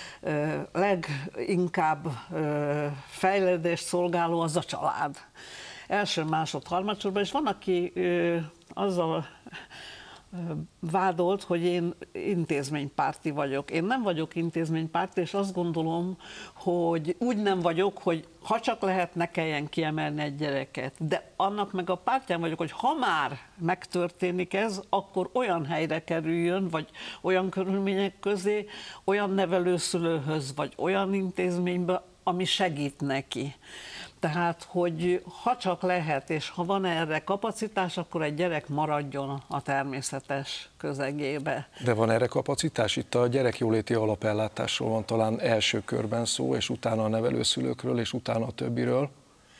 leginkább fejlődést szolgáló az a család. Első, másod, harmadsorban, és van, aki azzal vádolt, hogy én intézménypárti vagyok. Én nem vagyok intézménypárti, és azt gondolom, hogy úgy nem vagyok, hogy ha csak lehet, ne kelljen kiemelni egy gyereket. De annak meg a pártján vagyok, hogy ha már megtörténik ez, akkor olyan helyre kerüljön, vagy olyan körülmények közé, olyan nevelőszülőhöz, vagy olyan intézménybe, ami segít neki. Tehát, hogy ha csak lehet, és ha van erre kapacitás, akkor egy gyerek maradjon a természetes közegébe. De van erre kapacitás? Itt a gyerekjóléti alapellátásról van talán első körben szó, és utána a nevelőszülőkről, és utána a többiről.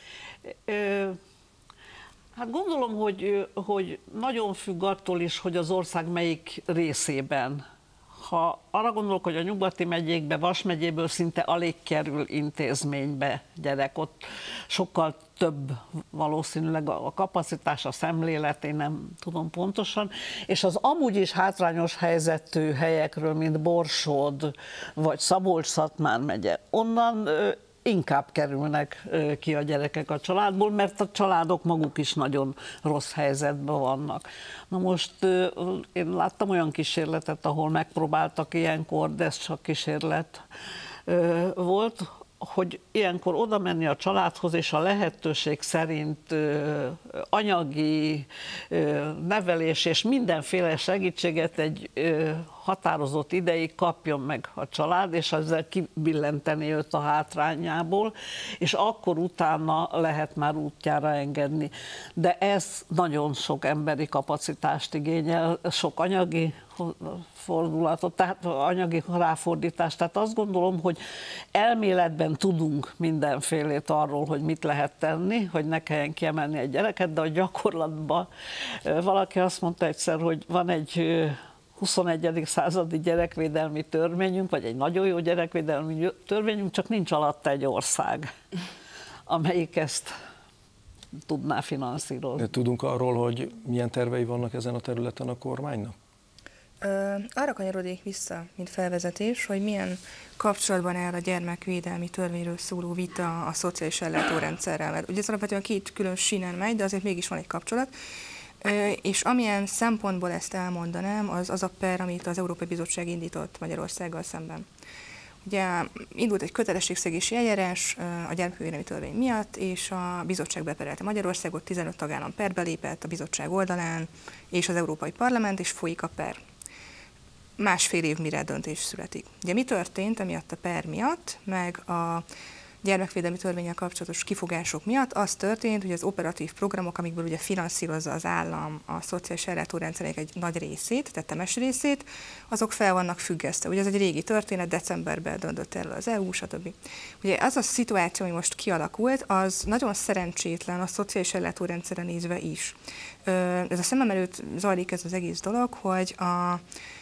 Hát gondolom, hogy, hogy nagyon függ attól is, hogy az ország melyik részében. Ha arra gondolok, hogy a nyugati megyékbe, Vas megyéből szinte alig kerül intézménybe gyerek, ott sokkal több valószínűleg a kapacitás, a szemlélet, én nem tudom pontosan, és az amúgy is hátrányos helyzetű helyekről, mint Borsod vagy Szabolcs-Szatmár megye, onnan inkább kerülnek ki a gyerekek a családból, mert a családok maguk is nagyon rossz helyzetben vannak. Na most én láttam olyan kísérletet, ahol megpróbáltak ilyenkor, de ez csak kísérlet volt, hogy ilyenkor oda menni a családhoz, és a lehetőség szerint anyagi nevelés és mindenféle segítséget egy határozott ideig kapjon meg a család, és ezzel kibillenteni őt a hátrányából, és akkor utána lehet már útjára engedni. De ez nagyon sok emberi kapacitást igényel, sok anyagi fordulatot, tehát anyagi ráfordítást. Tehát azt gondolom, hogy elméletben tudunk mindenfélét arról, hogy mit lehet tenni, hogy ne kelljen kiemelni egy gyereket, de a gyakorlatban valaki azt mondta egyszer, hogy van egy huszonegyedik századi gyerekvédelmi törvényünk, vagy egy nagyon jó gyerekvédelmi törvényünk, csak nincs alatta egy ország, amelyik ezt tudná finanszírozni. De tudunk arról, hogy milyen tervei vannak ezen a területen a kormánynak? Ö, arra kanyarodik vissza, mint felvezetés, hogy milyen kapcsolatban áll a gyermekvédelmi törvényről szóló vita a szociális ellátórendszerrel. Mert ugye ez alapvetően két külön sínen megy, de azért mégis van egy kapcsolat. Ö, és amilyen szempontból ezt elmondanám, az az a per, amit az Európai Bizottság indított Magyarországgal szemben. Ugye indult egy kötelességszegési eljárás a gyermekvédelmi törvény miatt, és a bizottság beperelte Magyarországot, tizenöt tagállam perbe lépett a bizottság oldalán, és az Európai Parlament, és folyik a per. Másfél év, mire döntés születik. Ugye mi történt emiatt a per miatt, meg a gyermekvédelmi törvénnyel kapcsolatos kifogások miatt az történt, hogy az operatív programok, amikből ugye finanszírozza az állam a szociális ellátórendszerek egy nagy részét, tetemes részét, azok fel vannak függesztve. Ugye ez egy régi történet, decemberben döntött erről az é u, stb. Ugye az a szituáció, ami most kialakult, az nagyon szerencsétlen a szociális ellátórendszerre nézve is. Ez a szemem előtt zajlik ez az egész dolog, hogy a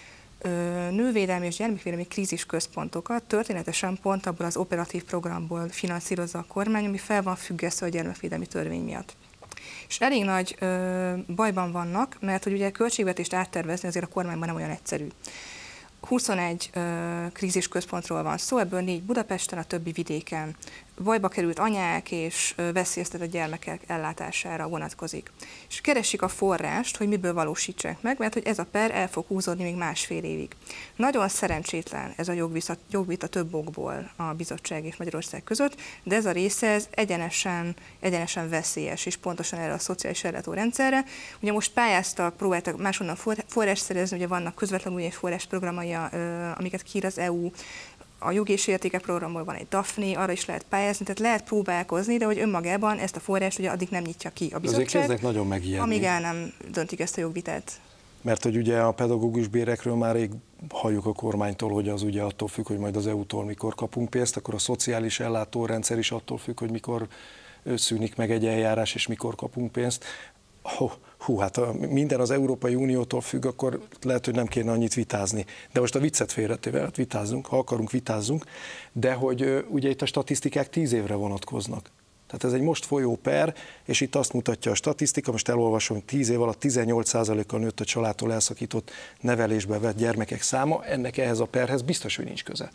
nővédelmi és gyermekvédelmi krízisközpontokat történetesen pont abból az operatív programból finanszírozza a kormány, ami fel van függesztve a gyermekvédelmi törvény miatt. És elég nagy ö, bajban vannak, mert hogy ugye költségvetést áttervezni azért a kormányban nem olyan egyszerű. huszonegy ö, krízisközpontról van szó, ebből négy Budapesten, a többi vidéken. Bajba került anyák és veszélyeztetett gyermekek ellátására vonatkozik. És keresik a forrást, hogy miből valósítsák meg, mert hogy ez a per el fog húzódni még másfél évig. Nagyon szerencsétlen ez a jogvita, jogvita több okból a bizottság és Magyarország között, de ez a része ez egyenesen, egyenesen veszélyes, és pontosan erre a szociális ellátórendszerre. Ugye most pályáztak, próbáltak máshonnan forrás szerezni, ugye vannak közvetlenül uniós forrásprogramai, amiket kiír az é u, a jogi és értékek programból van egy Daphne, arra is lehet pályázni, tehát lehet próbálkozni, de hogy önmagában ezt a forrást ugye addig nem nyitja ki a bizottság, azért kezdek nagyon megijedni, amíg el nem döntik ezt a jogvitát. Mert hogy ugye a pedagógus bérekről már rég halljuk a kormánytól, hogy az ugye attól függ, hogy majd az é u-tól mikor kapunk pénzt, akkor a szociális ellátórendszer is attól függ, hogy mikor szűnik meg egy eljárás, és mikor kapunk pénzt. Oh, hú, hát ha minden az Európai Uniótól függ, akkor lehet, hogy nem kéne annyit vitázni. De most a viccet félretéve, hát vitázzunk, ha akarunk, vitázzunk, de hogy ugye itt a statisztikák tíz évre vonatkoznak. Tehát ez egy most folyó per, és itt azt mutatja a statisztika, most elolvasom, hogy tíz év alatt tizennyolc százalékkal nőtt a családtól elszakított nevelésbe vett gyermekek száma, ennek ehhez a perhez biztos, hogy nincs köze.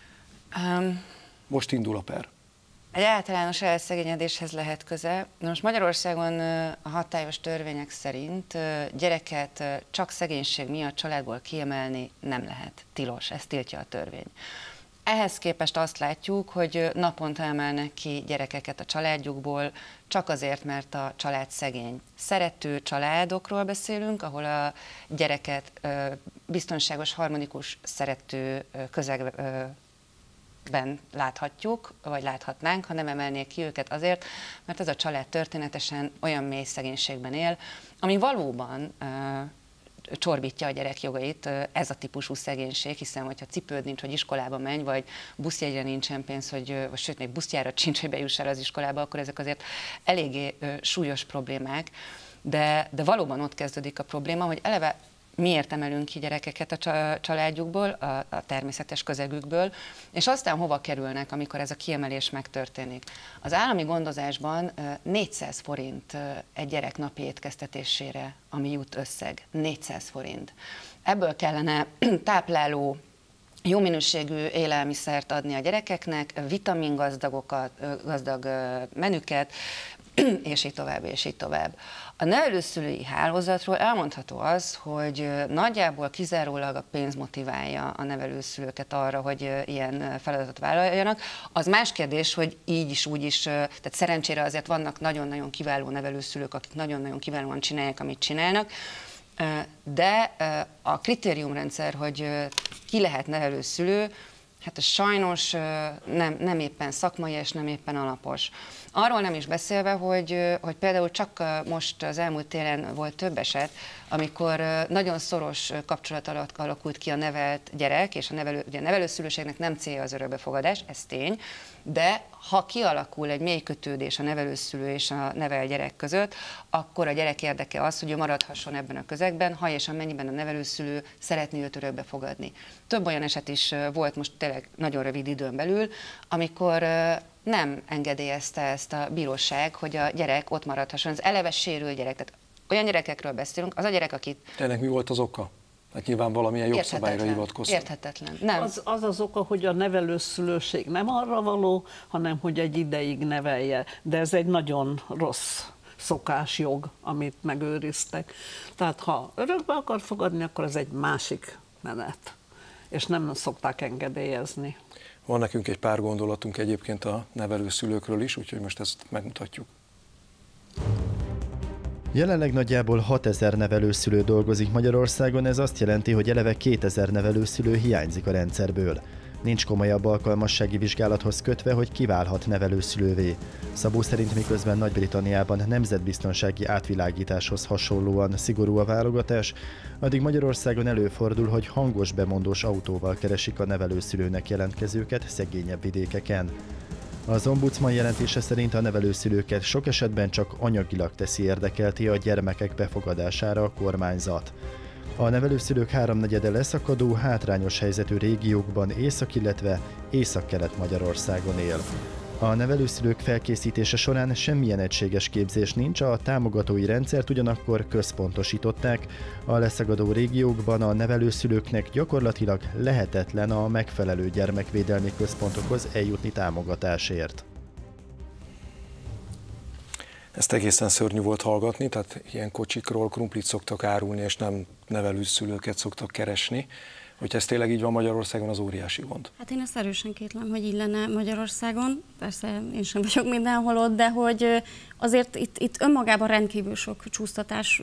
Um, most indul a per. Egy általános elszegényedéshez lehet köze. Most Magyarországon a hatályos törvények szerint gyereket csak szegénység miatt családból kiemelni nem lehet. Tilos, ezt tiltja a törvény. Ehhez képest azt látjuk, hogy naponta emelnek ki gyerekeket a családjukból, csak azért, mert a család szegény. Szerető családokról beszélünk, ahol a gyereket biztonságos, harmonikus, szerető közegben ben láthatjuk, vagy láthatnánk, ha nem emelnék ki őket azért, mert ez a család történetesen olyan mély szegénységben él, ami valóban uh, csorbítja a gyerek jogait, uh, ez a típusú szegénység, hiszen hogyha cipőd nincs, hogy iskolába menj, vagy buszjegyre nincsen pénz, hogy, uh, vagy sőt, még buszjárat sincs, hogy bejuss el az iskolába, akkor ezek azért eléggé uh, súlyos problémák, de, de valóban ott kezdődik a probléma, hogy eleve miért emelünk ki gyerekeket a családjukból, a, a természetes közegükből, és aztán hova kerülnek, amikor ez a kiemelés megtörténik. Az állami gondozásban négyszáz forint egy gyerek napi étkeztetésére, ami jut összeg. négyszáz forint. Ebből kellene tápláló, jó minőségű élelmiszert adni a gyerekeknek, vitamingazdagokat, gazdag menüket, és így tovább, és így tovább. A nevelőszülői hálózatról elmondható az, hogy nagyjából kizárólag a pénz motiválja a nevelőszülőket arra, hogy ilyen feladatot vállaljanak. Az más kérdés, hogy így is, úgy is, tehát szerencsére azért vannak nagyon-nagyon kiváló nevelőszülők, akik nagyon-nagyon kiválóan csinálják, amit csinálnak, de a kritériumrendszer, hogy ki lehet nevelőszülő, hát ez sajnos nem, nem éppen szakmai és nem éppen alapos. Arról nem is beszélve, hogy, hogy például csak most az elmúlt télen volt több eset, amikor nagyon szoros kapcsolat alatt alakult ki a nevelt gyerek, és a, nevelő, ugye a nevelőszülőségnek nem célja az örökbefogadás, ez tény, de ha kialakul egy mély kötődés a nevelőszülő és a nevelt gyerek között, akkor a gyerek érdeke az, hogy ő maradhasson ebben a közegben, ha és amennyiben a nevelőszülő szeretné őt örökbefogadni. Több olyan eset is volt most tényleg nagyon rövid időn belül, amikor nem engedélyezte ezt a bíróság, hogy a gyerek ott maradhasson. Az eleve sérült gyerek. Tehát olyan gyerekekről beszélünk, az a gyerek, akit... Ennek mi volt az oka? Hát nyilván valamilyen jogszabályra hivatkoztak. Érthetetlen. Nem. Az, az az oka, hogy a nevelőszülőség nem arra való, hanem hogy egy ideig nevelje. De ez egy nagyon rossz szokásjog, amit megőriztek. Tehát ha örökbe akar fogadni, akkor ez egy másik menet. És nem szokták engedélyezni. Van nekünk egy pár gondolatunk egyébként a nevelőszülőkről is, úgyhogy most ezt megmutatjuk. Jelenleg nagyjából hatezer nevelőszülő dolgozik Magyarországon, ez azt jelenti, hogy eleve kétezer nevelőszülő hiányzik a rendszerből. Nincs komolyabb alkalmassági vizsgálathoz kötve, hogy kiválhat nevelőszülővé. Szabó szerint miközben Nagy-Britanniában nemzetbiztonsági átvilágításhoz hasonlóan szigorú a válogatás, addig Magyarországon előfordul, hogy hangos bemondós autóval keresik a nevelőszülőnek jelentkezőket szegényebb vidékeken. Az ombudsman jelentése szerint a nevelőszülőket sok esetben csak anyagilag teszi érdekelté a gyermekek befogadására a kormányzat. A nevelőszülők háromnegyede leszakadó, hátrányos helyzetű régiókban Észak, illetve Észak-Kelet-Magyarországon él. A nevelőszülők felkészítése során semmilyen egységes képzés nincs, a támogatói rendszert ugyanakkor központosították. A leszakadó régiókban a nevelőszülőknek gyakorlatilag lehetetlen a megfelelő gyermekvédelmi központokhoz eljutni támogatásért. Ezt egészen szörnyű volt hallgatni, tehát ilyen kocsikról krumplit szoktak árulni, és nem nevelőszülőket szoktak keresni. Hogyha ez tényleg így van Magyarországon, az óriási gond. Hát én ezt erősen kétlem, hogy így lenne Magyarországon. Persze én sem vagyok mindenhol ott, de hogy azért itt, itt önmagában rendkívül sok csúsztatás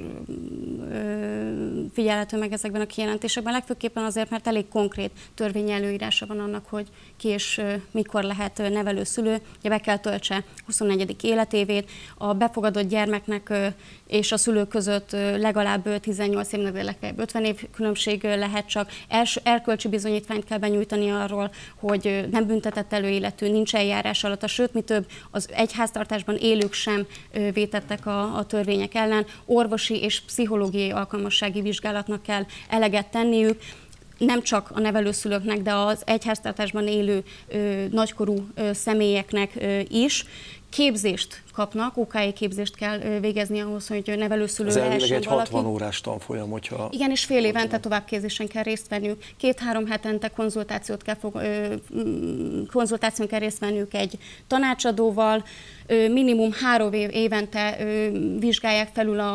figyelhető meg ezekben a kijelentésekben. Legfőképpen azért, mert elég konkrét törvényi előírása van annak, hogy ki és mikor lehet nevelőszülő. Ugye be kell töltse huszonnegyedik életévét, a befogadott gyermeknek és a szülő között legalább tizennyolc évnek, de legfeljebb ötven év különbség lehet csak. Els, erkölcsi bizonyítványt kell benyújtani arról, hogy nem büntetett előéletű, nincs eljárás alatt, sőt, mi több, az egyháztartásban élők sem vétettek a, a törvények ellen. Orvosi és pszichológiai alkalmassági vizsgálatnak kell eleget tenniük, nem csak a nevelőszülőknek, de az egyháztartásban élő ö, nagykorú ö, személyeknek ö, is. Képzést kapnak, ó ká é képzést kell végezni ahhoz, hogy nevelőszülő lehessen valaki. Ez elvileg egy hatvan órás tanfolyam, hogyha... Igen, és fél évente továbbképzésen kell részt venniük. Két-három hetente konzultációt kell fog, konzultáción kell részt venniük egy tanácsadóval, minimum három év évente vizsgálják felül a,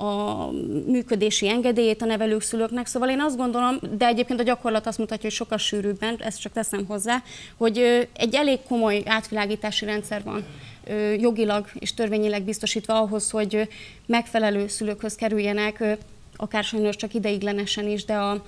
a működési engedélyét a nevelőszülőknek. Szóval én azt gondolom, de egyébként a gyakorlat azt mutatja, hogy sokkal sűrűbben, ezt csak teszem hozzá, hogy egy elég komoly átvilágítási rendszer van jogilag és törvényileg biztosítva ahhoz, hogy megfelelő szülőkhöz kerüljenek, akár sajnos csak ideiglenesen is, de a,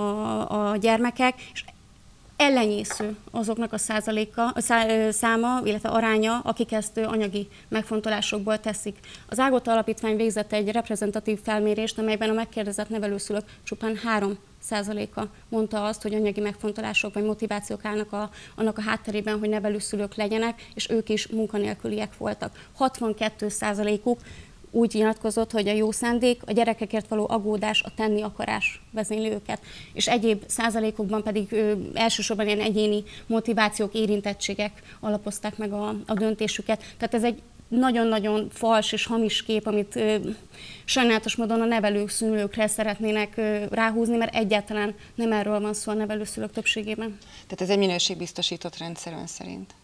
a, a gyermekek, és ellenyésző azoknak a százaléka, a száma, illetve aránya, akik ezt anyagi megfontolásokból teszik. Az Ágota Alapítvány végzett egy reprezentatív felmérést, amelyben a megkérdezett nevelőszülők csupán három százaléka mondta azt, hogy anyagi megfontolások vagy motivációk állnak a, annak a hátterében, hogy nevelőszülők legyenek, és ők is munkanélküliek voltak. hatvankettő százalékuk úgy nyilatkozott, hogy a jó szándék, a gyerekekért való aggódás, a tenni akarás vezényli őket. És egyéb százalékokban pedig ö, elsősorban ilyen egyéni motivációk, érintettségek alapozták meg a, a döntésüket. Tehát ez egy nagyon-nagyon fals és hamis kép, amit ö, sajnálatos módon a nevelőszülőkre szeretnének ö, ráhúzni, mert egyáltalán nem erről van szó a nevelőszülők többségében. Tehát ez egy minőségbiztosított rendszer ön szerint?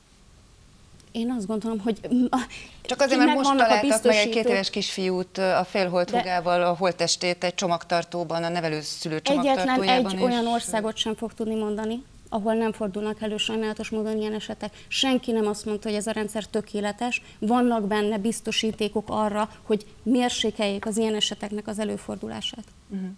Én azt gondolom, hogy... Csak azért, mert most találtak meg egy két éves kisfiút a félholtrugával, a holttestét egy csomagtartóban, a nevelőszülő csomagtartójában. Egyetlen egy olyan országot sem fog tudni mondani, ahol nem fordulnak elő sajnálatos módon ilyen esetek. Senki nem azt mondta, hogy ez a rendszer tökéletes, vannak benne biztosítékok arra, hogy mérsékeljék az ilyen eseteknek az előfordulását. Uh-huh.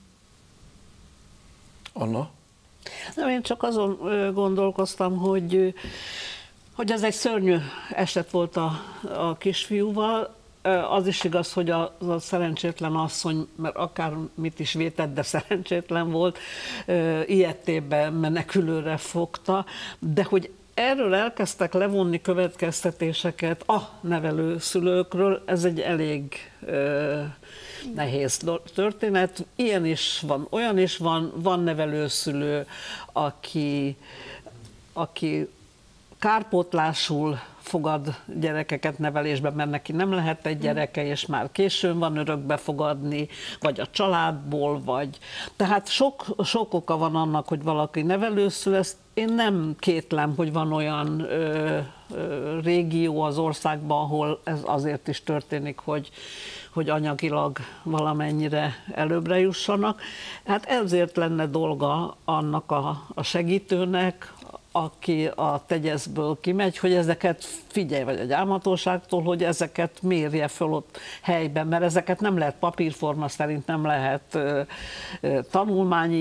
Anna? Nem, én csak azon gondolkoztam, hogy hogy ez egy szörnyű eset volt a, a kisfiúval. Az is igaz, hogy az a szerencsétlen asszony, mert akár mit is vétett, de szerencsétlen volt, ilyettébe menekülőre fogta, de hogy erről elkezdtek levonni következtetéseket a nevelőszülőkről, ez egy elég ö, nehéz történet. Ilyen is van, olyan is van, van nevelőszülő, aki, aki kárpótlásul fogad gyerekeket nevelésbe, mert neki nem lehet egy gyereke, és már későn van örökbe fogadni, vagy a családból, vagy... Tehát sok, sok oka van annak, hogy valaki nevelőszülő. Ezt én nem kétlem, hogy van olyan ö, ö, régió az országban, ahol ez azért is történik, hogy, hogy anyagilag valamennyire előbbre jussanak. Hát ezért lenne dolga annak a, a segítőnek, aki a tegyeszből kimegy, hogy ezeket figyelj, vagy a gyámhatóságtól, hogy ezeket mérje föl ott helyben, mert ezeket nem lehet papírforma szerint, nem lehet ö, ö, tanulmányi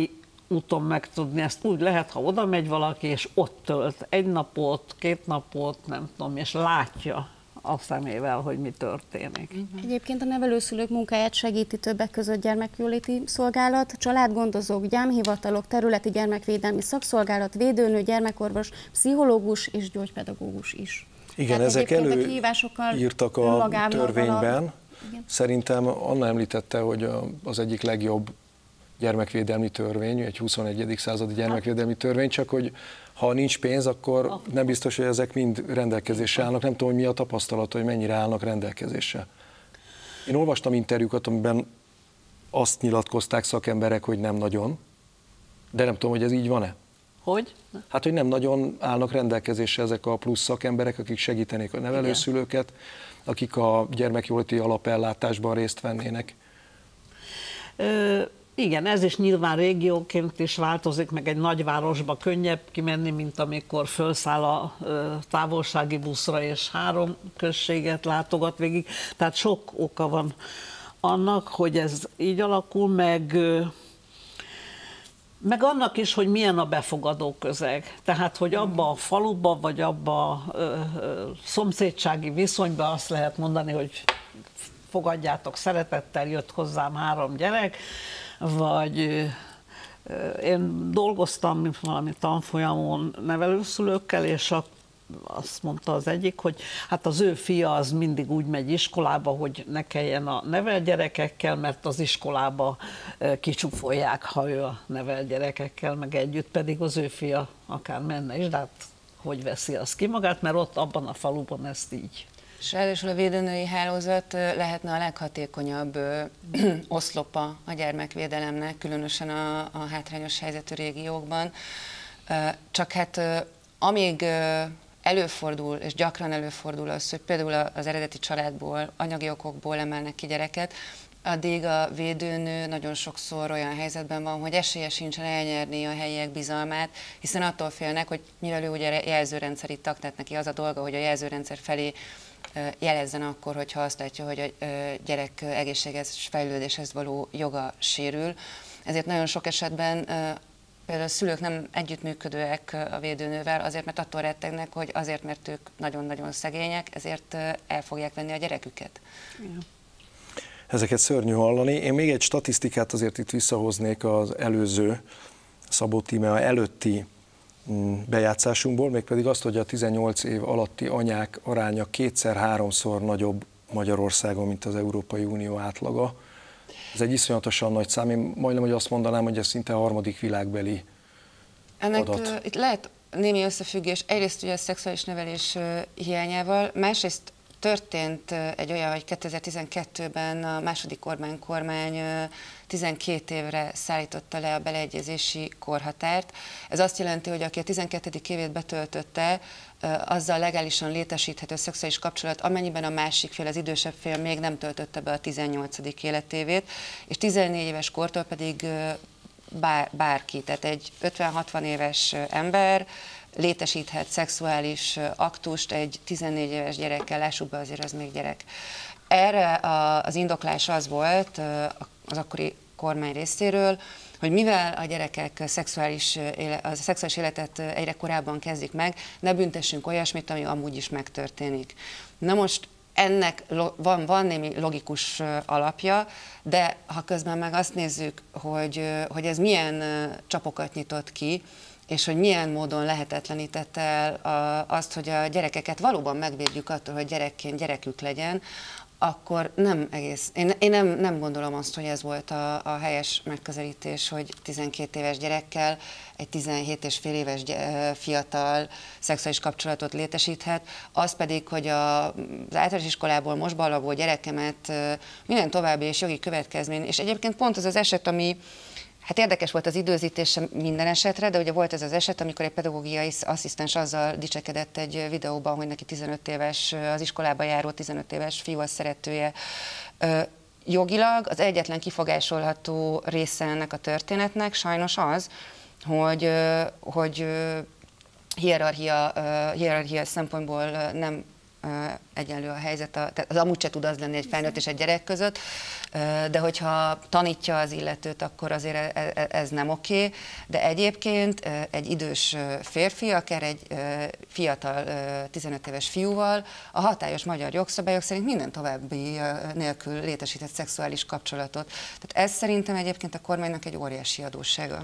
úton megtudni, ezt úgy lehet, ha oda megy valaki, és ott tölt egy napot, két napot, nem tudom, és látja a szemével, hogy mi történik. Egyébként a nevelőszülők munkáját segíti többek között gyermekjóléti szolgálat, családgondozók, gyámhivatalok, területi gyermekvédelmi szakszolgálat, védőnő, gyermekorvos, pszichológus és gyógypedagógus is. Igen, Tehát ezek előírtak a törvényben. A... Szerintem Anna említette, hogy az egyik legjobb gyermekvédelmi törvény, egy huszonegyedik századi gyermekvédelmi törvény, csak hogy ha nincs pénz, akkor nem biztos, hogy ezek mind rendelkezésre állnak. Nem tudom, hogy mi a tapasztalat, hogy mennyire állnak rendelkezésre. Én olvastam interjúkat, amiben azt nyilatkozták szakemberek, hogy nem nagyon, de nem tudom, hogy ez így van-e. Hogy? Hát, hogy nem nagyon állnak rendelkezésre ezek a plusz szakemberek, akik segítenék a nevelőszülőket, akik a gyermekjóléti alapellátásban részt vennének. Ö, igen, ez is nyilván régióként is változik, meg egy nagyvárosba könnyebb kimenni, mint amikor felszáll a ö, távolsági buszra, és három községet látogat végig. Tehát sok oka van annak, hogy ez így alakul, meg... Ö, Meg annak is, hogy milyen a befogadó közeg. Tehát, hogy abba a faluba, vagy abba a ö, ö, szomszédsági viszonyban azt lehet mondani, hogy fogadjátok szeretettel, jött hozzám három gyerek, vagy ö, én dolgoztam valami tanfolyamon nevelőszülőkkel, és a azt mondta az egyik, hogy hát az ő fia az mindig úgy megy iskolába, hogy ne kelljen a nevel gyerekekkel, mert az iskolába kicsúfolják, ha ő a nevel gyerekekkel meg együtt, pedig az ő fia akár menne is, de hát hogy veszi azt ki magát, mert ott abban a faluban ezt így. És ráadásul a védőnői hálózat lehetne a leghatékonyabb oszlopa a gyermekvédelemnek, különösen a, a hátrányos helyzetű régiókban. Csak hát amíg előfordul, és gyakran előfordul az, hogy például az eredeti családból, anyagi okokból emelnek ki gyereket, addig a védőnő nagyon sokszor olyan helyzetben van, hogy esélye sincsen elnyerni a helyiek bizalmát, hiszen attól félnek, hogy mivel ő ugye jelzőrendszeri tag, tehát neki az a dolga, hogy a jelzőrendszer felé jelezzen akkor, hogyha azt látja, hogy a gyerek egészséges fejlődéshez való joga sérül. Ezért nagyon sok esetben például a szülők nem együttműködőek a védőnővel, azért, mert attól rettegnek, hogy azért, mert ők nagyon-nagyon szegények, ezért el fogják venni a gyereküket. Igen. Ezeket szörnyű hallani. Én még egy statisztikát azért itt visszahoznék az előző Szabó Tímea előtti bejátszásunkból, mégpedig azt, hogy a tizennyolc év alatti anyák aránya kétszer-háromszor nagyobb Magyarországon, mint az Európai Unió átlaga. Ez egy iszonyatosan nagy szám, én majdnem, hogy azt mondanám, hogy ez szinte a harmadik világbeli Ennek adat. Uh, itt lehet némi összefüggés, egyrészt ugye a szexuális nevelés uh, hiányával, másrészt történt uh, egy olyan, hogy kétezer-tizenkettőben a második Orbán kormány uh, tizenkét évre szállította le a beleegyezési korhatárt. Ez azt jelenti, hogy aki a tizenkettedik évét betöltötte, azzal legálisan létesíthető szexuális kapcsolat, amennyiben a másik fél, az idősebb fél még nem töltötte be a tizennyolcadik életévét, és tizennégy éves kortól pedig bár, bárki, tehát egy ötven-hatvan éves ember létesíthet szexuális aktust egy tizennégy éves gyerekkel, lássuk be, azért az még gyerek. Erre az indoklás az volt az akkori kormány részéről, hogy mivel a gyerekek szexuális, a szexuális életet egyre korábban kezdik meg, ne büntessünk olyasmit, ami amúgy is megtörténik. Na most ennek van, van némi logikus alapja, de ha közben meg azt nézzük, hogy, hogy ez milyen csapokat nyitott ki, és hogy milyen módon lehetetlenített el azt, hogy a gyerekeket valóban megvédjük attól, hogy gyerekként gyerekük legyen, akkor nem egész, én, én nem, nem gondolom azt, hogy ez volt a, a helyes megközelítés, hogy tizenkét éves gyerekkel egy tizenhét és fél éves fiatal szexuális kapcsolatot létesíthet, az pedig, hogy a, az általános iskolából most ballagó gyerekemet minden további és jogi következmény, és egyébként pont az az eset, ami hát érdekes volt az időzítése minden esetre, de ugye volt ez az eset, amikor egy pedagógiai asszisztens azzal dicsekedett egy videóban, hogy neki tizenöt éves, az iskolába járó tizenöt éves fiú a szeretője. Jogilag az egyetlen kifogásolható része ennek a történetnek sajnos az, hogy, hogy hierarchia, hierarchia szempontból nem egyenlő a helyzet, a, tehát az amúgy se tud az lenni egy felnőtt és egy gyerek között, de hogyha tanítja az illetőt, akkor azért ez nem oké, de egyébként egy idős férfi, akár egy fiatal tizenöt éves fiúval a hatályos magyar jogszabályok szerint minden további nélkül létesített szexuális kapcsolatot. Tehát ez szerintem egyébként a kormánynak egy óriási adóssága.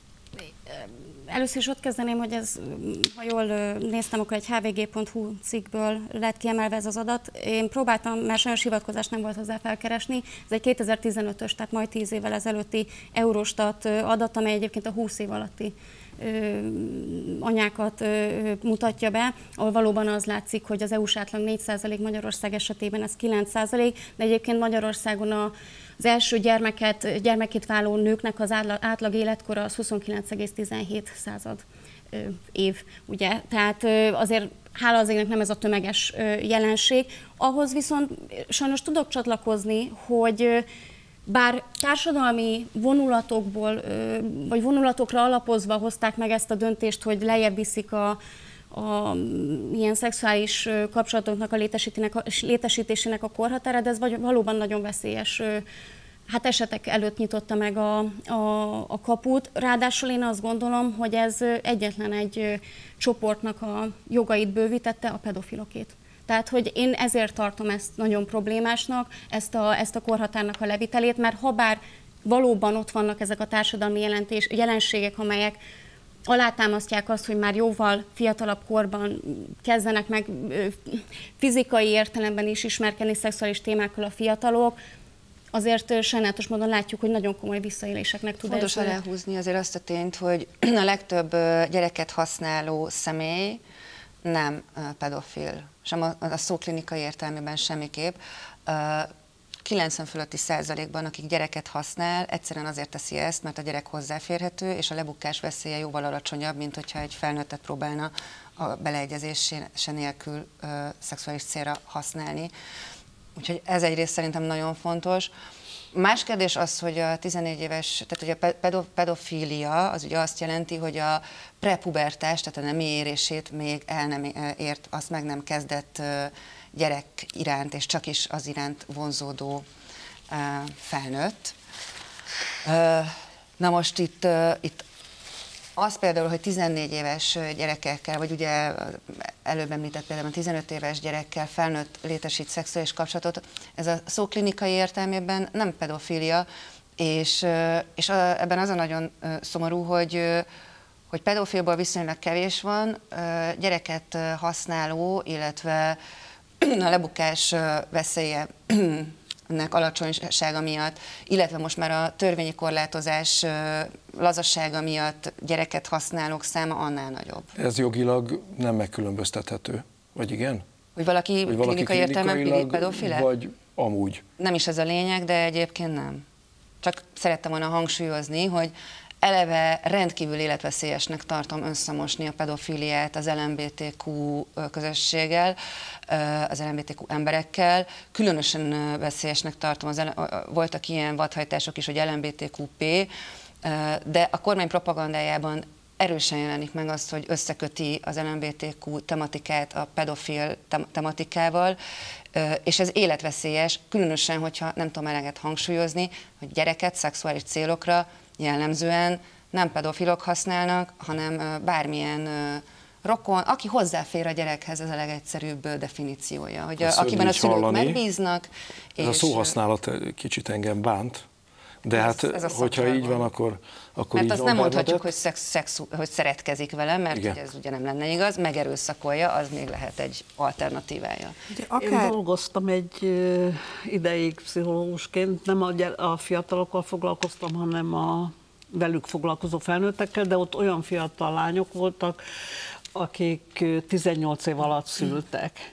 Először is ott kezdeném, hogy ez, ha jól néztem, akkor egy h v g pont h u cikkből lett kiemelve ez az adat. Én próbáltam, mert sajnos hivatkozás nem volt hozzá felkeresni. Ez egy kétezer-tizenötös, tehát majd tíz évvel ezelőtti Eurostat adat, amely egyébként a húsz év alatti anyákat mutatja be, ahol valóban az látszik, hogy az é u-s átlag négy százalék, Magyarország esetében ez kilenc százalék, de egyébként Magyarországon a az első gyermeket, gyermekét váló nőknek az átlag életkora az huszonkilenc egész tizenhét század év, ugye? Tehát azért hála az égnek nem ez a tömeges jelenség. Ahhoz viszont sajnos tudok csatlakozni, hogy bár társadalmi vonulatokból, vagy vonulatokra alapozva hozták meg ezt a döntést, hogy lejjebb viszik a, a ilyen szexuális kapcsolatoknak a létesítésének a korhatára, de ez valóban nagyon veszélyes hát esetek előtt nyitotta meg a, a, a kaput. Ráadásul én azt gondolom, hogy ez egyetlen egy csoportnak a jogait bővítette, a pedofilokét. Tehát, hogy én ezért tartom ezt nagyon problémásnak, ezt a, ezt a korhatárnak a levitelét, mert ha bár valóban ott vannak ezek a társadalmi jelentés, jelenségek, amelyek alátámasztják azt, hogy már jóval fiatalabb korban kezdenek meg fizikai értelemben is ismerkedni szexuális témákkal a fiatalok, azért sajnálatos módon látjuk, hogy nagyon komoly visszaéléseknek tud Fontos ez. Fontos aláhúzni azért azt a tényt, hogy a legtöbb gyereket használó személy nem pedofil, sem a, a szó klinikai értelmében semmiképp. kilencven fölötti százalékban, akik gyereket használ, egyszerűen azért teszi ezt, mert a gyerek hozzáférhető, és a lebukás veszélye jóval alacsonyabb, mint hogyha egy felnőttet próbálna a beleegyezése nélkül ö, szexuális célra használni. Úgyhogy ez egyrészt szerintem nagyon fontos. Más kérdés az, hogy a tizennégy éves, tehát ugye a pedofília az ugye azt jelenti, hogy a prepubertás, tehát a nemi érését még el nem ért, azt meg nem kezdett gyerek iránt, és csak is az iránt vonzódó felnőtt. Na most itt, itt az például, hogy tizennégy éves gyerekekkel, vagy ugye előbb említett például tizenöt éves gyerekkel felnőtt létesít szexuális kapcsolatot, ez a szó klinikai értelmében nem pedofília, és, és a, ebben az a nagyon szomorú, hogy, hogy pedofilból viszonylag kevés van, gyereket használó, illetve a lebukás veszélye ennek alacsonysága miatt, illetve most már a törvényi korlátozás lazassága miatt gyereket használók száma annál nagyobb. Ez jogilag nem megkülönböztethető, vagy igen? Hogy valaki, hogy valaki klinikai értelemben pedofile? Vagy amúgy? Nem is ez a lényeg, de egyébként nem. Csak szerettem volna hangsúlyozni, hogy eleve rendkívül életveszélyesnek tartom összemosni a pedofiliát az el em bé té kú közösséggel, az el em bé té kú emberekkel. Különösen veszélyesnek tartom, az el, voltak ilyen vadhajtások is, hogy el em bé té kú pé, de a kormány propagandájában erősen jelenik meg azt, hogy összeköti az el em bé té kú tematikát a pedofil tematikával, és ez életveszélyes, különösen, hogyha nem tudom eleget hangsúlyozni, hogy gyereket szexuális célokra jellemzően nem pedofilok használnak, hanem bármilyen rokon, aki hozzáfér a gyerekhez, ez a legegyszerűbb definíciója, hogy a, akiben a szülők hallani. megbíznak. Ez és a szóhasználat kicsit engem bánt, de ez, hát ez hogyha így van, akkor, akkor mert így azt van nem mondhatjuk, hogy, szex, szex, hogy szeretkezik vele, mert ugye ez ugye nem lenne igaz, megerőszakolja, az még lehet egy alternatívája. Akár... Én dolgoztam egy ideig pszichológusként, nem a, gyere, a fiatalokkal foglalkoztam, hanem a velük foglalkozó felnőttekkel, de ott olyan fiatal lányok voltak, akik tizennyolc év alatt szültek.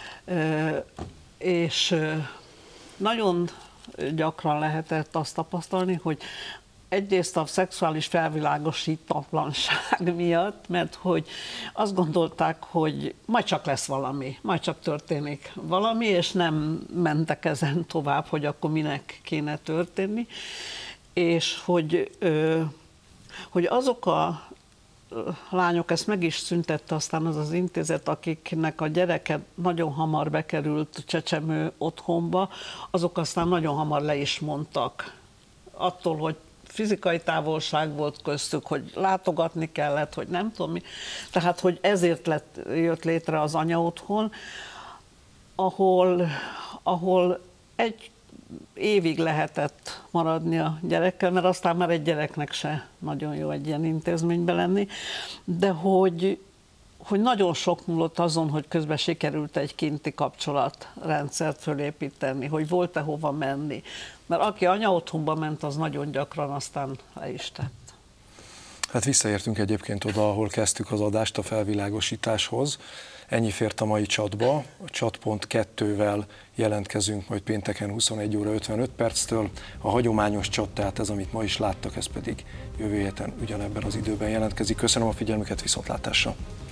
És nagyon gyakran lehetett azt tapasztalni, hogy egyrészt a szexuális felvilágosítatlanság miatt, mert hogy azt gondolták, hogy majd csak lesz valami, majd csak történik valami, és nem mentek ezen tovább, hogy akkor minek kéne történni, és hogy, hogy azok a lányok, ezt meg is szüntette aztán az az intézet, akiknek a gyereke nagyon hamar bekerült csecsemő otthonba, azok aztán nagyon hamar le is mondtak. Attól, hogy fizikai távolság volt köztük, hogy látogatni kellett, hogy nem tudom mi. Tehát, hogy ezért lett, jött létre az anyaotthon, ahol, ahol egy évig lehetett maradni a gyerekkel, mert aztán már egy gyereknek se nagyon jó egy ilyen intézményben lenni, de hogy, hogy nagyon sok múlott azon, hogy közben sikerült egy kinti kapcsolatrendszert fölépíteni, hogy volt-e hova menni. Mert aki anyaotthonba ment, az nagyon gyakran aztán le is tett. Hát visszaértünk egyébként oda, ahol kezdtük az adást, a felvilágosításhoz. Ennyi fért a mai csatba. A csat pont kettővel jelentkezünk majd pénteken huszonegy óra ötvenöt perctől. A hagyományos csat, tehát ez, amit ma is láttak, ez pedig jövő héten ugyanebben az időben jelentkezik. Köszönöm a figyelmüket, viszontlátásra!